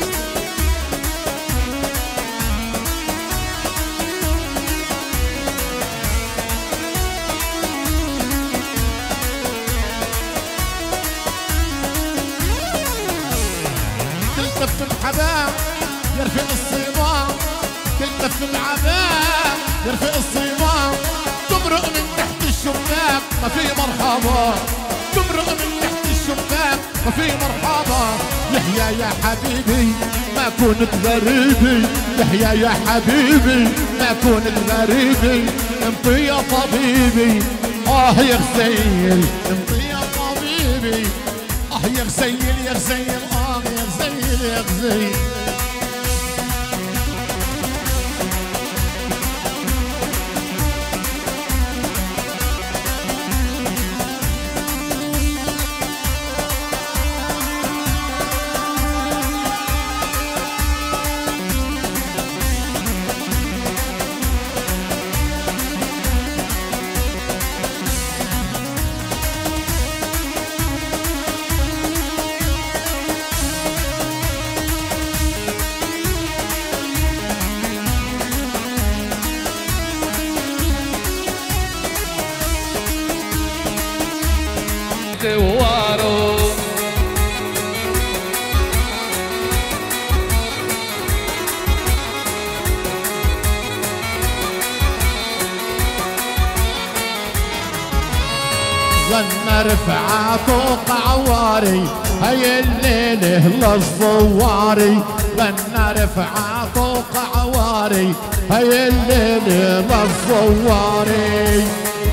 تلتف الحباب يرفع الصمام. تلتف العباب يرفع الصمام. تمرق من تحت الشباك ما في مرحبا. تمرق من تحت الشباك ما في مرحبا. يحيى يا حبيبي ما كنت غريبي. يحيى يا حبيبي ما كنت غريبي. انطي يا طبيبي اه يا غزيل. انطي يا طبيبي اه يا غزيل يا غزيل. اه يا غزيل يا غزيل. دوارو ظن رفعات وقعواري هاي الليلة للزواري. ظن رفعات وقعواري هاي الليلة للزواري.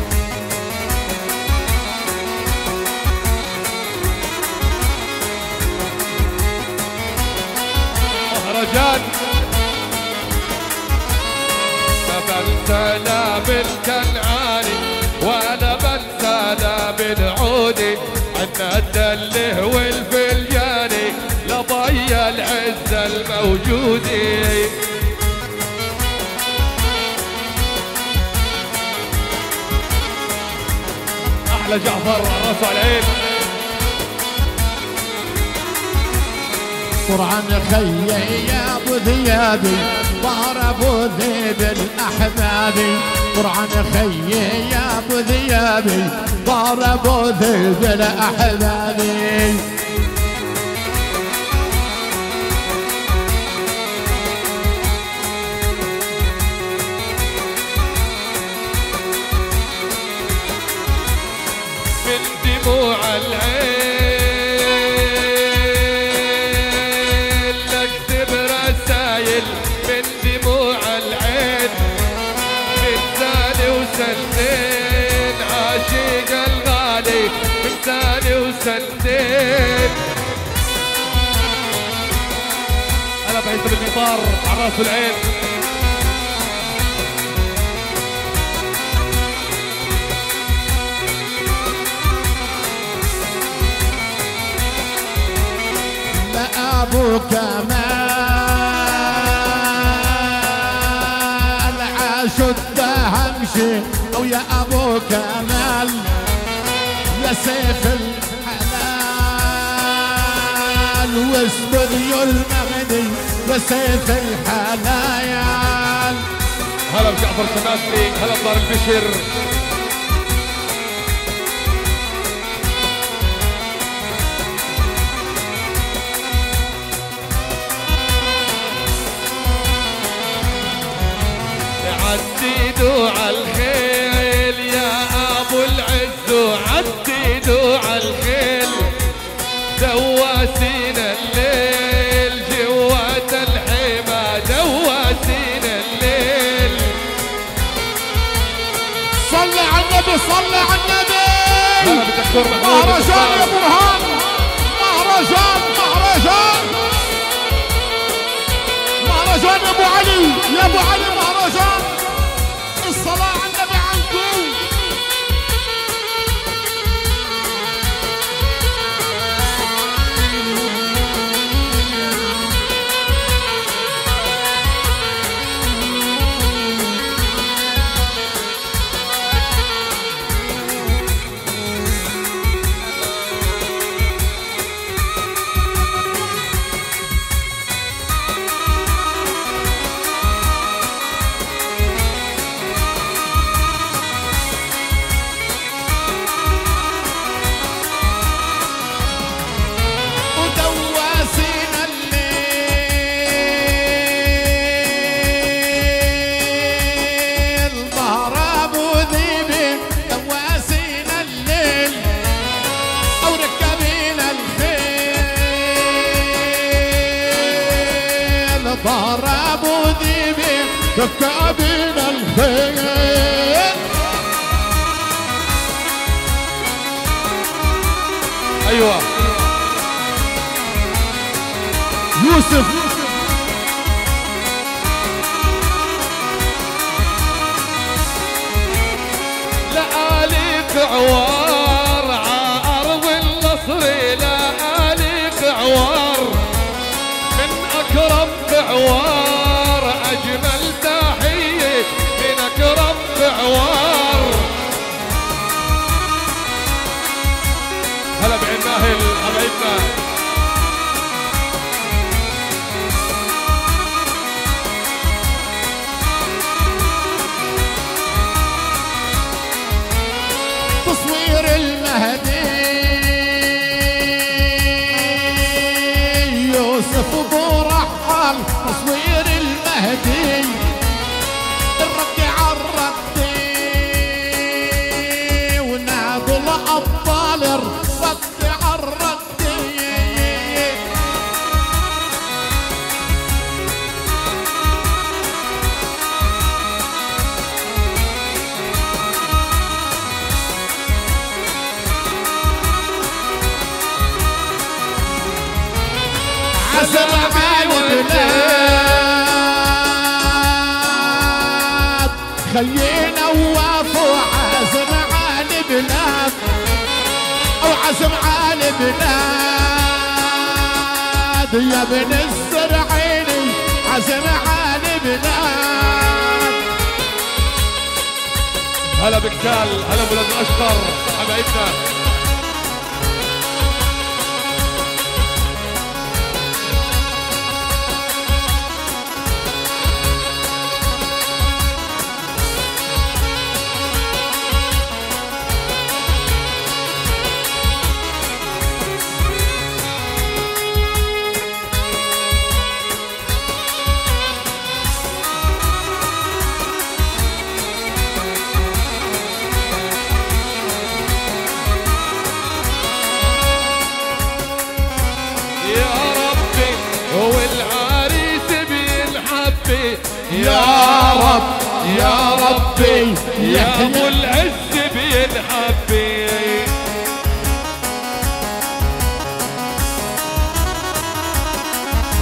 مهرجان فبنسانا بالكنعاني وانا بنسانا بالعودي. عنا الدله والفلجاني لضي العزة الموجودي. احلى جعفر راس العين. قرعن خيي يا ابو ذيابي ظهر ابو ذيب الاحبابي. قرعن خيي يا ابو ذيابي ظهر ابو ذيب الاحبابي. من دموع العين من دموع العين. من ثاني وسنتين عاشق الغالي. من ثاني وسنتين. هلا ابو هيثم المطار على راس العين. لا ابو كمال عاشد همشي او يا ابو كمال يا سيف الحلال واصبر يا المغني يا سيف الحلال. هلا بجعفر شماسي، هلا بدار البشر. عديدوا عالخيل يا ابو العز وعديدوا عالخيل دواسين الليل جوات الحما دواسين الليل. صلي على النبي صلي على النبي. هلا بالدكتور محمود. مهرجان يا برهان، مهرجان مهرجان مهرجان يا ابو علي يا ابو علي مهرجان. الصلاة على النبي عنكم. ضربوا ذيبي ركابين الخيل. ايوه يوسف لآلف عوار عارض النصر لآلف عوار من أكرم بعوار أجمل تحية من أكرم بعوار. هلا بعين ماهل حبايبنا. تصوير المهدي يوسف ابو رحال. تصوير المهدي الرد عالردي ونادوا الابطال الرد عالردي. عزم على البلاد خلينا ووافوا عزم على البلاد او عزم على البلاد يا ابن الزرعيني عزم على البلاد. هلا بكتال، هلا بولاد الاشقر حبايبنا. يا رب يا ربي يا ابو يحيى العز بينحبي.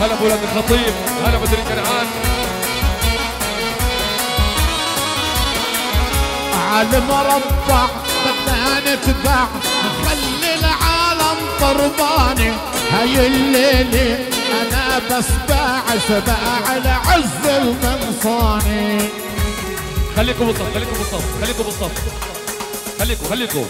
هلا بولاد الخطيب، هلا بدر كنعان. عالم ربع بدنا نتبع نخلي العالم طرباني. هاي الليلة أنا بس باعث باع العز المنصاني. خليكم بالصف، خليكم بالصف، خليكم بالصف، خليكم خليكم.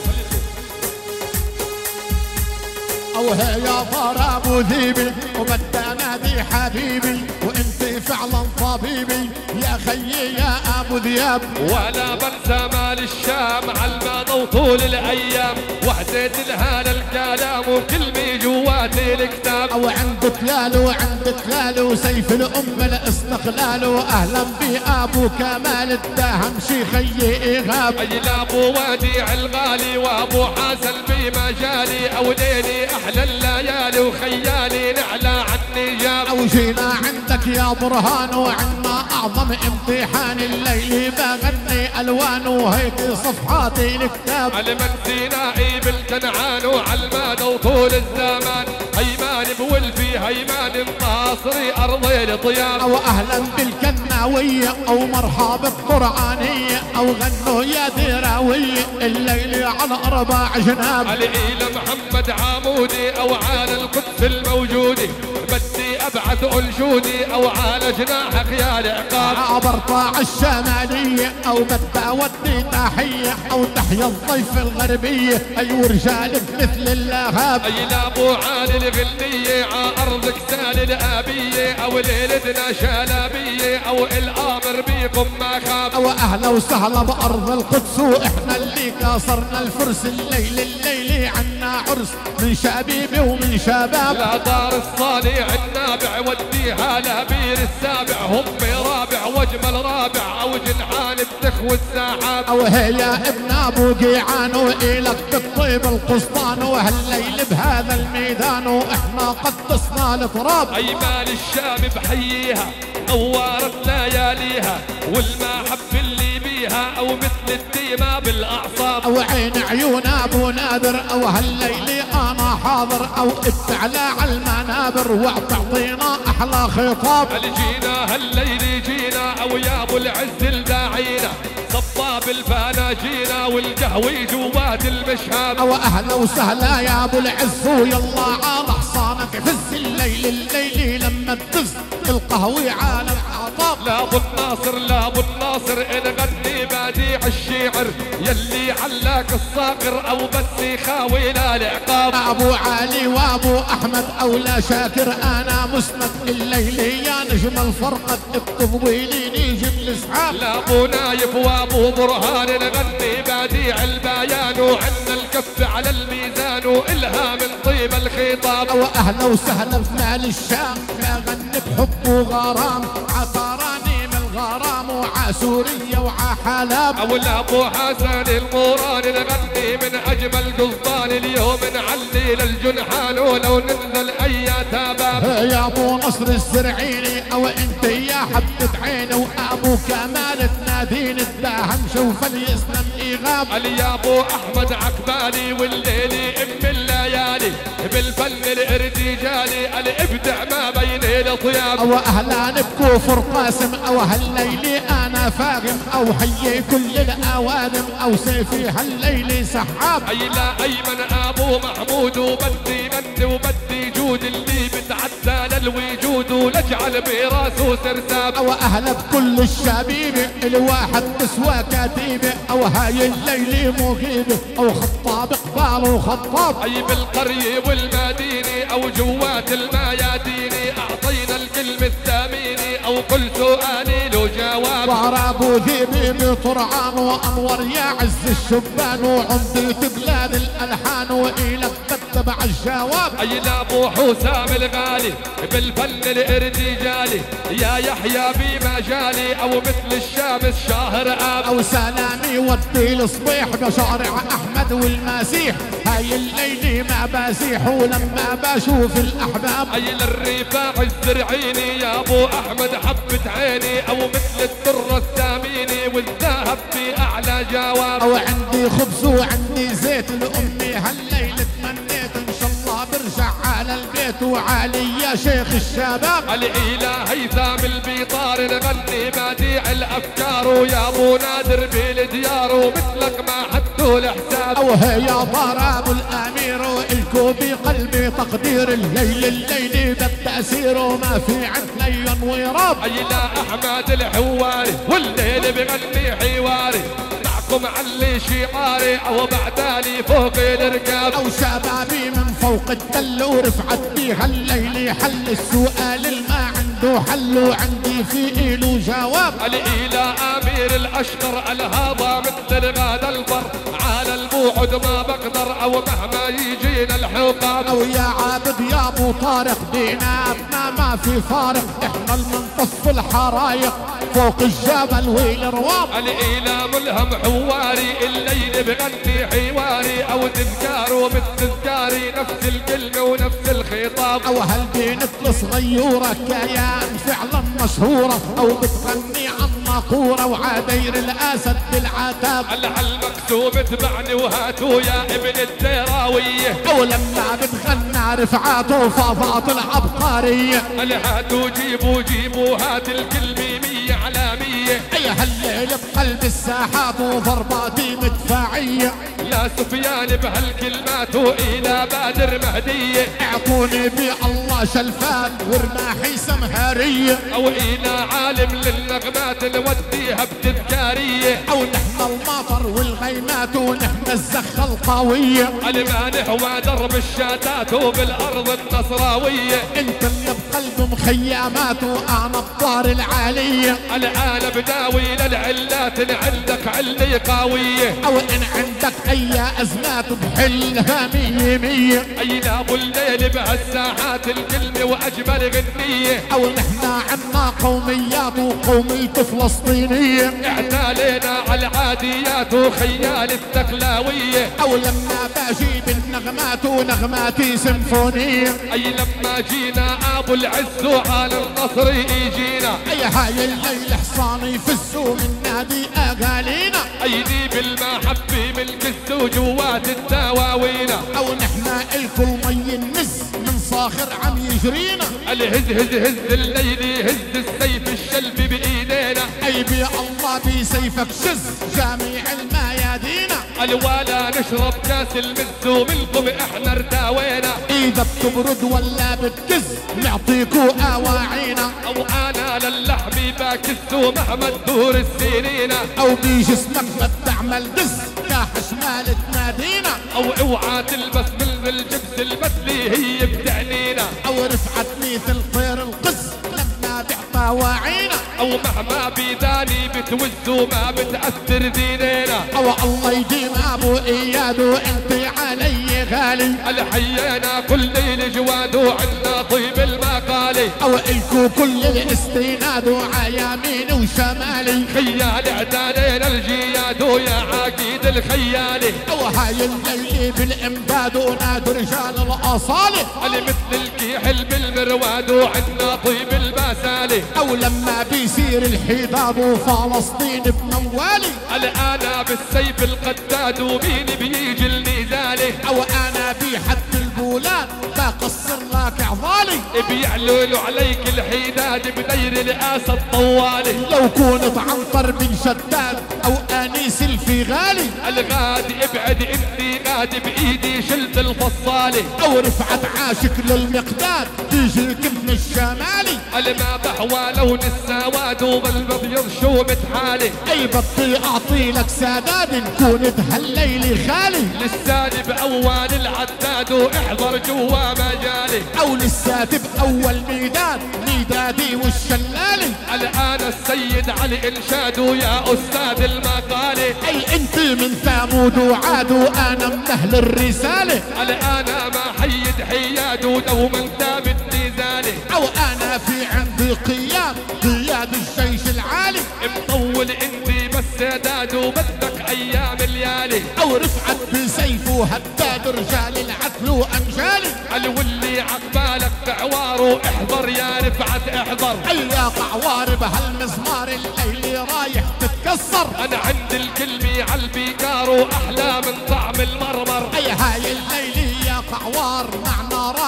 او يا فار ابو ذيبي وبدي انادي حبيبي وانت فعلا طبيبي يا خيي يا ابو ذياب. ولا بنسى مال الشام عالماضي وطول الايام وحديت لهذا الكلام وكلمي جواتي الكتاب. او عند تلال وعند تلال وسيف الام الاستقلال واهلا بابو كمال الدهم شي خيي ايغاب. اي لابو وديع الغالي وابو حسن بمجالي او ليلي احلى الليالي وخيالي نعلى عني جاب. او جينا عندك يا برهان وعنا اعظم امتحان الليل بغني الوان وهيك صفحاتي الكتاب. علمن سينائي بالكنعان وعالمادة وطول الزمان هيمان بولفي هيمان انتصري ارضي الطياب. او اهلا بالكناوية او مرحبا بالقرآنية او غنوا يا ديراوية الليل على اربع جناب. علي محمد عامودي او على القدس الموجودي بدي ابعث انشودي او على جناحك يا العقاب. عبر طاع الشمالية او بدي اودي تحية او تحيا الضيف الغربية اي ورجالك مثل اللهاب. اي لابو عالي الغلية ع ارضك سال الابية او ليلتنا شلابية او الامر بيكم ما خاب. او اهلا وسهلا بارض القدس واحنا اللي كسرنا الفرس الليل الليل عنا عرس من شبيبي ومن شباب. لا دار الصانع النابع وديها لبير السابع هم رابع واجمل رابع او جنحان التخوى الساحاب. او هيا ابن ابو قيعان والك بالطيب القسطان وهالليل بهذا الميدان واحنا قدسنا التراب. اي مال الشام بحييها نورت لياليها والمحب اللي بيها او مثل الديمة بالاعصاب. او عين عيون ابو نادر او هالليل انا حاضر او اتعلى على المنابر وتعطينا احلى خطاب. جينا هالليل جينا او يا ابو العز الداعينا صباب الفانا جينا والقهوي جوات المشهاب. او اهلا وسهلا يا ابو العز ويلا على حصانك فز الليل الليل لما تفز القهوي على العطاب. لا ابو الناصر لا ابو الناصر نغني بديع الشعر يلي علاك الصاقر او بس يخاوي لا العقاب. ابو علي وابو احمد او لا شاكر انا مسند الليل يا نجم الفرقة التضويلي نيجي الاسحاب. لا ابو نايف وابو برهان نغني بديع البيان وعنا الكف على الميزان والها من طيب الخطاب. او اهلا وسهلا بمال الشام نغني بحب وغرام عطراني من الغرام وعسورية وعحلاب. او ابو حسن الموران نغني من اجمل قصدان اليوم نعلي للجنحان ولو ننزل اي تباب. يا ابو نصر الزرعيني او انت يا حبة عيني وابو كمال تناديني الداهم شوف اليسلم ايغاب. علي يا ابو احمد عكبالي والليلي ام الليالي بالفن الارتجالي الابدع ما بين الاطياب. او اهلا بكوفر قاسم او هالليلي انا فاهم او حيي كل الاوادم او سيفي هالليلي سحاب. اي لا ايمن ابو محمود وبدي من وبدي جود اللي بتعدى للوجود ونجعل براسه سرساب. او اهلا بكل الشبيب الواحد تسوى كتيبه او هاي الليلي مغيبه او خطاب قبال وخطاب. اي بالقريه والمدينه او جوات المياديني اعطينا الكلمه الثمينه او كل سؤالي له جواب. صار ابو ذيبي بطرعان وانور يا عز الشبان وعمدة بلاد الالحان والك تتبع الجواب. اي لابو حسام الغالي بالفن الارتجالي يا يحيى بمجالي او مثل الشام الشاهر اب. او سلامي ودي الصبيح بشارع احمد والمسيح هاي الليلي ما بسيح ولما بشوف الاحباب. اي للرفاع الزرعيني يا ابو احمد حبة عيني او مثل الدرة الثاميني والذهب في اعلى جواب. او عندي خبز وعندي زيت لامي هالليل تمنيت ان شاء الله برجع على البيت صوته عالي يا شيخ الشباب. الإله هيثم البيطار نغني مديع الأفكار، ويا أبو نادر بالديار ومثلك ما حدوا الحساب. أوه يا ضرب الأمير الكوبي قلبي تقدير، الليل الليل بالتأثير وما في عندنا ينويراب. أيلا أحمد الحواري والليل بغني حواري، معكم علي شعاري أو بعداني فوق الركاب. أو شبابي من فوق التل ورفعت بيها الليل، حل السؤال الما عنده حل وعندي في إيلو جواب. الإله أمير الأشقر الهضا مثل الغاد البر، على البوعد ما بقدر أو مهما يجينا الحقاب. أو يا عابد يا أبو طارق بيناتنا ما في فارق، إحنا المنطف الحرايق فوق الجبل والرواب. الإله ملهم حواري الليل بغني حواري، أو تذكار وبالتذكاري نفس الكلمة ونفس الخطاب. أو هالبنت الصغيورة كيان فعلا مشهورة، أو بتغني عن ناقورة وعدير الأسد بالعتاب. الحل مكتوب اتبعني وهاتوا يا ابن الدراوية، أو لما بتغنى رفعاته وفاضات العبقرية. هاتوا جيبوا جيبوا هات الكلمة مية على مية. أي هالليل بقلب الساحات وضرباتي مدفعية. لا سفيان بهالكلمات وإلى بادر مهدية، اعطوني بالله شلفات ورماحي سمهرية. أو إلى عالم للنغمات نوديها بتذكارية. أو نحن المطر والغيمات ونحن الزخة القوية. المانح ودرب الشاتات وبالأرض النصراوية. انت اللي بقلب مخيمات وانا الطار العالية. الآن بداوي للعلات عندك علي قوية. أو إن عندك أي أزمات بحلها مية مية. أي لا أبو الليل بهالساحات الكلمة وأجمل غنية. أو نحن عنا قوميات وقومية فلسطينية. اعتالينا على العاديات وخيال التكلاوية. أو لما بجيب النغمات ونغماتي سيمفونية. أي لما جينا أبو العز وعلى النصر يجينا. أي هاي الليل حصاني فزوا من نادي أغالينا. أيدي بالمحبة ملك الزوج وجوات الدواوين. أو نحن الكل مي النز من صاخر عم يجرينا. الهز هز هز الليل هز السيف الشلب بإيدينا. أي بي الله بسيفك شز جميع الميادينا. الولا نشرب كاس المز ومنكم احنا ارتوينا. إذا بتبرد ولا بتكز نعطيكوا أواعينا. أو أنا للحم باكس ومهما تدور السنين. أو بجسمك ما بتعمل دز يا حشمال تنادينا. أو اوعى تلبس من الجبس المثلي هي بتعنينا. أو رفعت مثل طير القز لما بعطى واعينا. أو مهما بيداني بتوز وما بتأثر دينينا. أو الله يديم أبو إياد وأنت علي غالي. الحيينا كل ليل جواد وعنا طيب المقالي. أو إلكو كل الاستناد وعيامين وشمالي. خيال اعتالينا الجياد ويا عقيد الخيالي. أو هاي الليل بالإمداد ونادو رجال الأصالة. مثل الكيحل بالمرواد وعنا طيب البسالي. أو لما بيصير الحداد وفلسطين بموالي. الآن بالسيف القداد ومين بيجي النزالي. أو أنا بحد البولاد بقصر لك عضالي. بيعلولوا عليك الحداد بدير الآسى الطوالي. لو كنت عنطر بن شداد أو أنيس الفغالي. الغادي ابعد انتي غادي بإيدي شلت الفصالي. أو رفعت عاشق للمقداد تيجيك من الشمالي. الما بحوى لون السواد وبالبيض شو متحالي. أي بطي أعطي لك سداد نكون بهالليل خالي. لساني بأول العداد واحضر جوا مجالي. أو لساتي بأول ميدان ميدادي والشلالي. الآن السيد علي إنشاد ويا أستاذ المقالي. أي أنت من ثمود وعاد وأنا من أهل الرسالة. الآن ما حيد حياد ودوما ثابت نزالي. أو أنا في عندي قياد قياد الجيش العالي. مطول انتي بس سداد وبدك أيام الليالي. أو رفعت بسيفه هداد رجال العدل وأنجالي. الولي عقبالك قعوار احضر يا رفعت احضر. أي يا قعوار بهالمزمار الليل رايح تتكسر. أنا عند الكلمة عالبيكار وأحلى من طعم المرمر. أي هاي الليل يا قعوار معنا رايح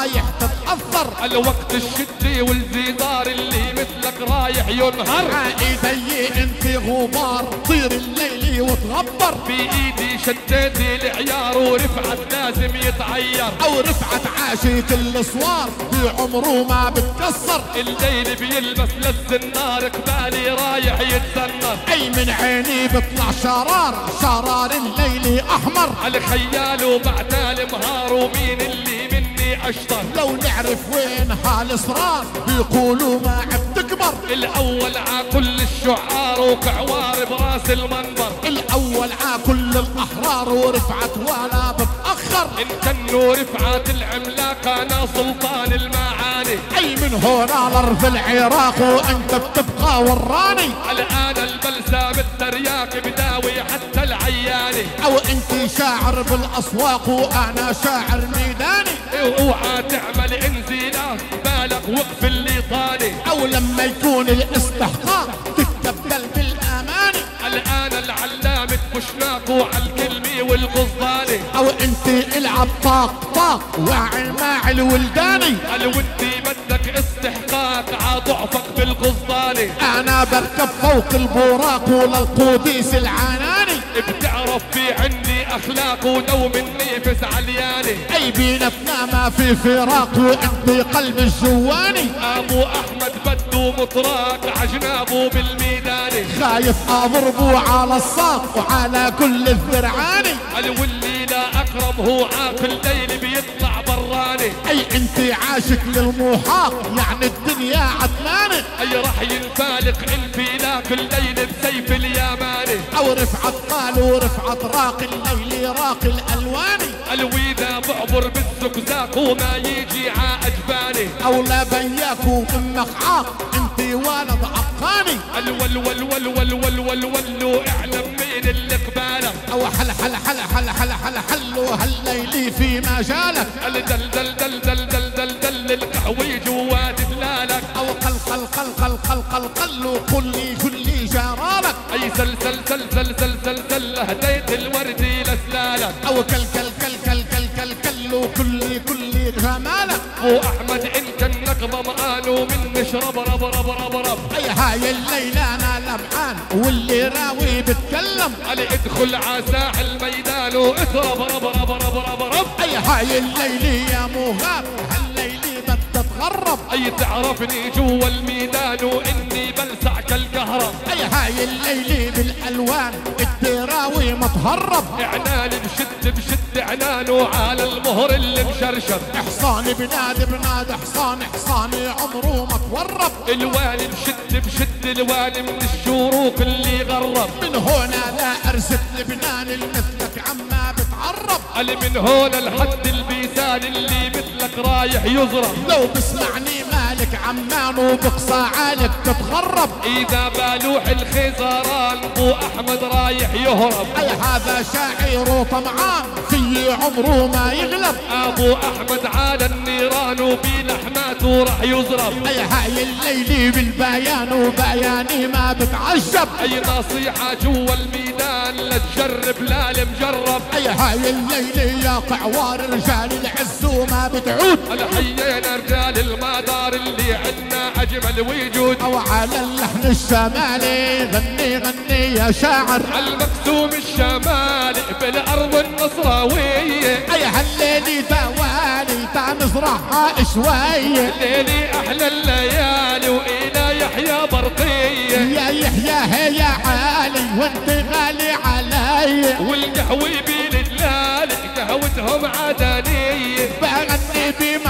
رايح تتأثر. الوقت الشدي والزيدار اللي مثلك رايح ينهر. ايدي انت غبار طير الليل وتغبر. بايدي شديتي العيار ورفعت لازم يتعير. او رفعت عاشت الصوار بعمره ما بتكسر. الليل بيلبس للزنار قبالي رايح يتزنر. اي من عيني بيطلع شرار شرار الليل احمر. الخيال وبعد المهار ومين اللي مني اشطر. لو نعرف وين هالاسرار بيقولوا ما عم تكبر. الاول ع كل الشعار وكعوار براس المنبر. الاول ع كل الاحرار ورفعت ولا بتاخر. ان كانوا رفعت العملاق انا سلطان المعاني. اي من هنا لارض العراق وانت بتبقى وراني. الان البلسم الترياق بداوي حتى العياني. او انت شاعر بالاسواق وانا شاعر ميداني. اوعى تعمل انزلاق بالك وقف اللي طالي. او لما يكون الاستحقاق تتبدل بالاماني. الان العلام تفشناك وعلى الكلمي والقصداني. او انت العب طاق طاق واعي مع الولداني. قال وانتي بدك استحقاق عضعفك بالقصداني. انا بركب فوق البوراق وللقوديس العناني. بتعرف في عندي اخلاق ولو مني فس علياني. اي بيناتنا ما في فراق وانت قلب الجواني. ابو احمد بدو مطراق عجنابه بالميداني. خايف اضربه على الساق وعلى كل الذرعاني. قال واللي لا اكرم هو عاق الليل بيطلع براني. اي انت عاشق للمحاق يعني الدنيا عتماني. اي راح ينفالق انفلاق الليل بسيف اليماني. او رفعت قالوا رفعت راق الليل راق الالواني. قال واذا بعبر بالزقزاق وما يجي ع اجباني. او لا بياك وامك عاق انت ولد عقاني. قال ول ول ول ول ول ول ول اعلم مين اللي قبالك. او حل حل حل حل حل حل حل هالليلي في مجالك. قال دل دل دل دل دل دل دل القهوي جوات دلالك. او قل قل قل قل قل قل قل وقل لي كل لي جرالك. اي سل سل سل سل سل سل سل هديت الوردي لسلالك. او كل كل كل كل كل كل كل وكل لي كل لي جمالك. ابو احمد ان كانك ظمآن ومن نشرب رب رب رب رب. اي هاي الليلة انا لمعان واللي راوي بتكلم. قال ادخل ع ساح الميدان واضرب رب رب رب رب رب. اي هاي الليلة يا مغاب هالليلة بدها تغرب. اي تعرفني جوا الميدان واني بلسع كالكهرب. اي هاي الليلة بالالوان الدراوي متهرب. اعنان بشد بشد عنان وعلى المهر اللي مشرشر. حصان بناد بناد حصان حصاني عمره ما تورب. الوالي بشد بشد الوالي من الشروق اللي غرب. من هنا لا ارزت لبنان المثلك عما بتعرب. قال من هون لحد البيسان اللي مثلك رايح يزرب. لو بسمعني مالك عمان وبقصى عالك تتغرب. اذا بالوح الخزران ابو احمد رايح يهرب. اي هذا شاعر وطمعان في عمره ما يغلب. ابو احمد على النيران وبلحماته راح يزرب. اي هاي الليلة بالبيان وبياني ما بتعجب. اي نصيحة جوا الميدان لا تجرب لا المجرب. اي هاي الليلة يا قعوار رجال العز وما بتعود. الحيينا رجال المدار اللي عنا اجمل وجود. او على اللحن الشمالي غني غني يا شاعر. المقسوم الشمالي بالارض النصراوية. اي هالليلة ثواني تعال نزرعها شوية. ليلي احلى الليالي والى يحيى برقية. يا يحيى هي عالي وانت غالي علي. والقهوي بالدلالي قهوتهم عدنية. بغني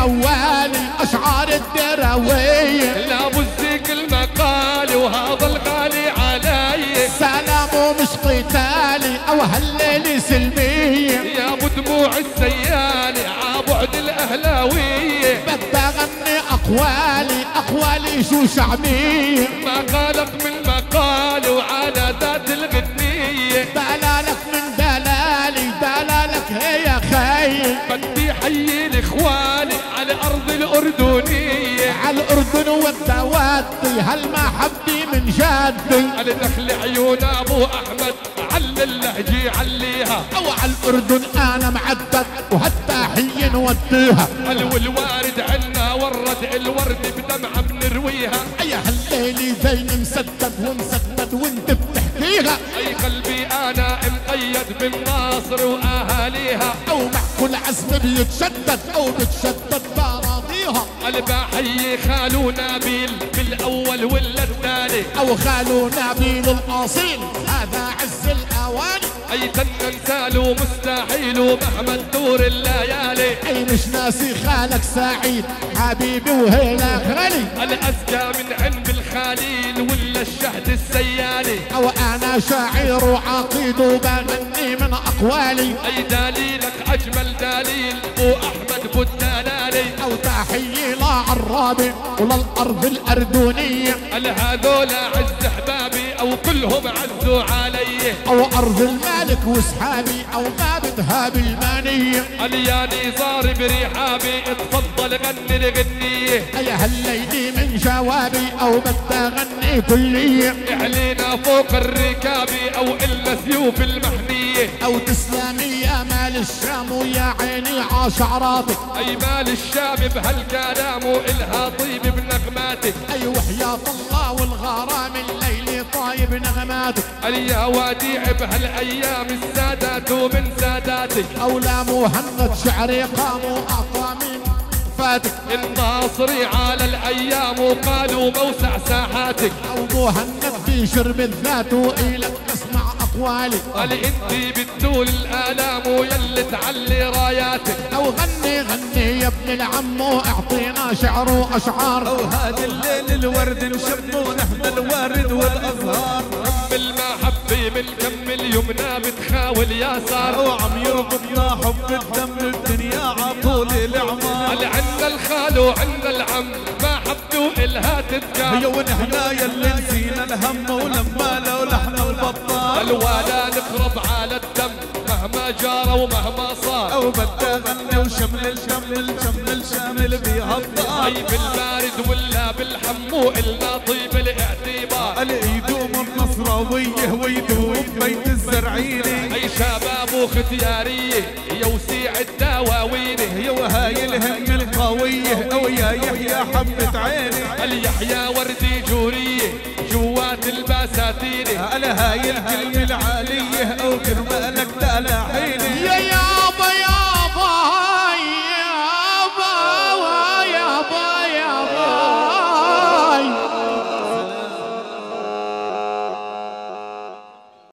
بموالي اشعار الدراوية. لا بزيك المقالي وهذا الغالي علي. سلام ومش قتالي او هالليلة سلمية. يا ابو دموع السيالي عبعد الاهلاوية. بدي اغني اقوالي اقوالي شو شعبية. مقالك من مقالي وعلى ذات الغنية. دلالك من دلالي دلالك هي خي. بدي حيي الاخواني على ارض الاردنية. على الاردن والدوادي هالمحبة من جدي. على دخل عيون ابو احمد على اللهجة عليها او على الاردن انا معدد وهالتحية نوديها. والوارد عنا ورد الورد بدمعة بنرويها. يا هالليلي زين مسدد ومسدد وانت بتحكيها. اي قلبي انا مقيد بالناصر واهاليها. او مع كل عزم بيتشدد او بتشدد باراضيها. الباحية خالو نابيل بالاول ولا الثاني. او خالو نابيل الاصيل هذا عز الاواني. اي تنسالو مستحيل ومهما تدور الليالي. اي مش ناسي خالك سعيد حبيبي وهيلا غالي. الازكى من عنب الخليل ولا الشهد السيالي. او انا شاعر وعقيد وبغني من اقوالي. اي دليلك اجمل دليل واحمد بودلالي. او تحية لعرابي وللارض الاردنية. هذول عز احبابي او كلهم عزوا علي. او ارض المالك واسحابي او باب ذهاب المانية. الياني ضارب رحابي اتفضل غني الغنية. يا هالليلي من جوابي او بدي اغني كلية. اعلينا فوق الركابي او إلا سيوف المحمية. او تسلمي يا مال الشام ويا عيني عاشعراتك. اي مال الشام بهالكلام والها طيب بنغماتك. اي وحياة الله والغرام الليل طايب نغماتك. يا وديع بهالايام السادات ومن ساداتك. او لا مهند شعري قام واعطى من فاتك. الناصري على الايام وقالوا موسع ساحاتك. او مهند في شرب الذات والك اسمع اقوالي. قالي انتي بتزول الالام ويلي تعلي راياتك. او غني غني يا ابن العم واعطينا شعر واشعار. او هذا الليل الورد نشم ونحن الورد والازهار. رب المحبة من كم اليمنى بتخاول يسار. وعم يربطنا حب الدم الدنيا عطول الاعمار. عنا الخال وعنا العم ما حبوا الها تتقام. هي ونحنا يلي نسينا الهم ولما لو لحنا البطال. الولا نقرب على الدم مهما جار ومهما صار. او بدي اغني وشمل الشمل شمل شامل بيها الضار. اي بالبارد ولا بالحم والنا طيب الاعتبار. اليدوم النصراويه ويدوم بيت الزرعيني. اي شباب وختياريه يا وسيع الدواويني. يا وهاي الهم القويه او يا يحيى حبة عيني. اليحيى وردي جوريه جوات البساتيني. على هاي الكلمة العالية او كرم